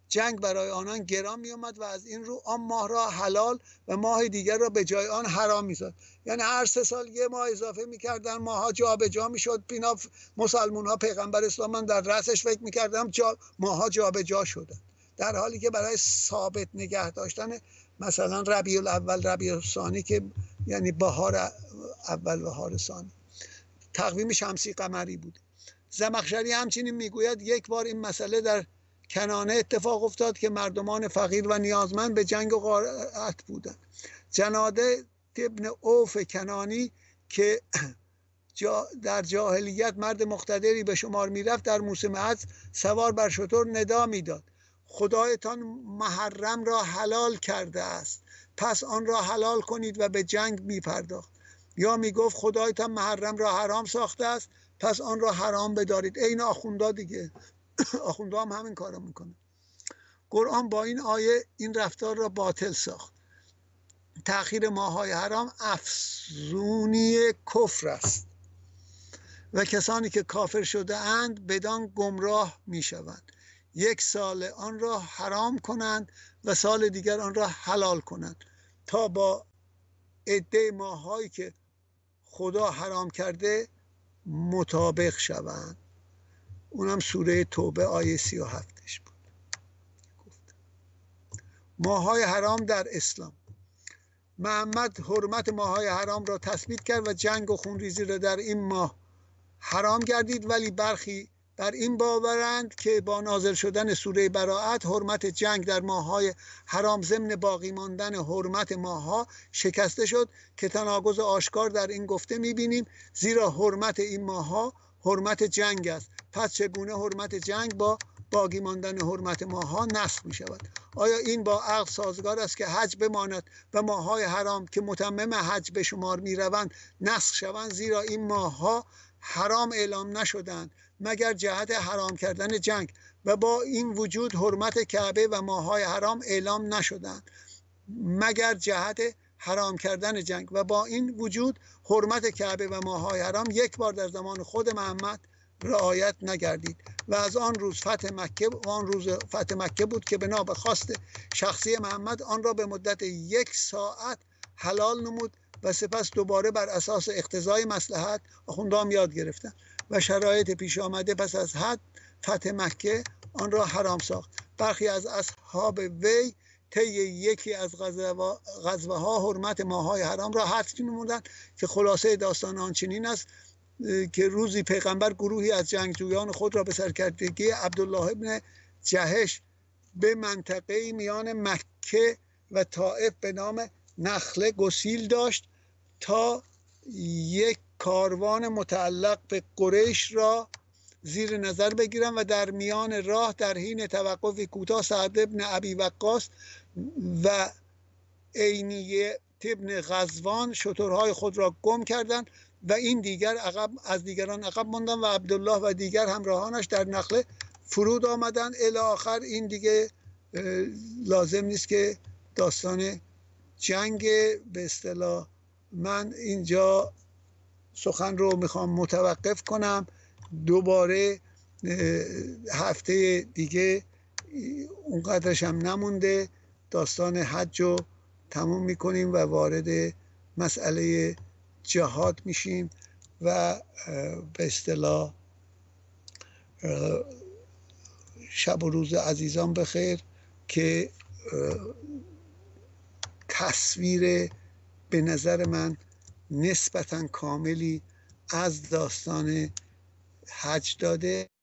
جنگ برای آنان گران می آمد و از این رو آن ماه را حلال و ماه دیگر را به جای آن حرام می زد. یعنی هر سه سال یه ماه اضافه می کردن، ماها جا به جا می شد. اینا مسلمون ها پیغمبر اسلام من در رأسش فکر می کردم جا ماها جا به جا شدن، در حالی که برای ثابت نگه داشتن مثلا ربیع الاول ربیع الثانی که یعنی بهار اول و بهار ثانی تقویم شمسی قمری بود. زمخشری همچنین میگوید یک بار این مسئله در کنانه اتفاق افتاد که مردمان فقیر و نیازمند به جنگ و غارت بودند. جناده ابن اوف کنانی که جا در جاهلیت مرد مقتدری به شمار میرفت، در موسم حج سوار بر شتر ندا میداد: خدایتان محرم را حلال کرده است، پس آن را حلال کنید و به جنگ میپرداخت. یا میگفت خدایتان محرم را حرام ساخته است، پس آن را حرام بدارید. این آخوندا دیگه آخوندا هم همین کارو میکنه. قرآن با این آیه این رفتار را باطل ساخت. تأخیر ماه‌های حرام افزونی کفر است و کسانی که کافر شده اند بدان گمراه می شوند. یک سال آن را حرام کنند و سال دیگر آن را حلال کنند تا با عده ماهایی که خدا حرام کرده مطابق شوند. اونم سوره توبه آیه سی و هفتش بود. ماه‌های حرام در اسلام. محمد حرمت ماه‌های حرام را تثبیت کرد و جنگ و خونریزی را در این ماه حرام گردید، ولی برخی بر این باورند که با نازل شدن سوره براءت حرمت جنگ در ماه‌های حرام ضمن باقی ماندن حرمت ماه‌ها شکسته شد که تناقض آشکار در این گفته می‌بینیم، زیرا حرمت این ماه‌ها حرمت جنگ است. پس چگونه حرمت جنگ با باقی ماندن حرمت ماه‌ها نسخ می‌شود؟ آیا این با عقل سازگار است که حج بماند و ماه‌های حرام که متمم حج به شمار می‌روند نسخ شوند؟ زیرا این ماه‌ها حرام اعلام نشدند مگر جهت حرام کردن جنگ و با این وجود حرمت کعبه و ماه‌های حرام اعلام نشدند مگر جهت حرام کردن جنگ و با این وجود حرمت کعبه و ماه‌های حرام یک بار در زمان خود محمد رعایت نگردید و از آن روز فتح مکه و آن روز فتح مکه بود که بنا به خواست شخصی محمد آن را به مدت یک ساعت حلال نمود و سپس دوباره بر اساس اقتضای مصلحت آخوندان یاد گرفتن و شرایط پیش آمده پس از حد فتح مکه آن را حرام ساخت. برخی از اصحاب وی طی یکی از غزوه ها حرمت ماه‌های حرام را حذف نمودند که خلاصه داستان آن چنین است که روزی پیغمبر گروهی از جنگجویان خود را به سرکردگی عبدالله ابن جهش به منطقه میان مکه و طائف به نام نخله گسیل داشت تا یک کاروان متعلق به قریش را زیر نظر بگیرند و در میان راه در حین توقفی کوتاه سعد ابن ابی وقاص و عینیه ابن غزوان شترهای خود را گم کردند و این دیگر عقب از دیگران عقب ماندند و عبدالله و دیگر همراهانش در نخله فرود آمدند الی آخر. این دیگه لازم نیست که داستان جنگ به اصطلاح. من اینجا سخن رو میخوام متوقف کنم، دوباره هفته دیگه اونقدرش هم نمونده داستان حج رو تموم میکنیم و وارد مسئله جهاد میشیم و به اصطلاح شب و روز عزیزان بخیر که تصویر به نظر من نسبتاً کاملی از داستان حج داده.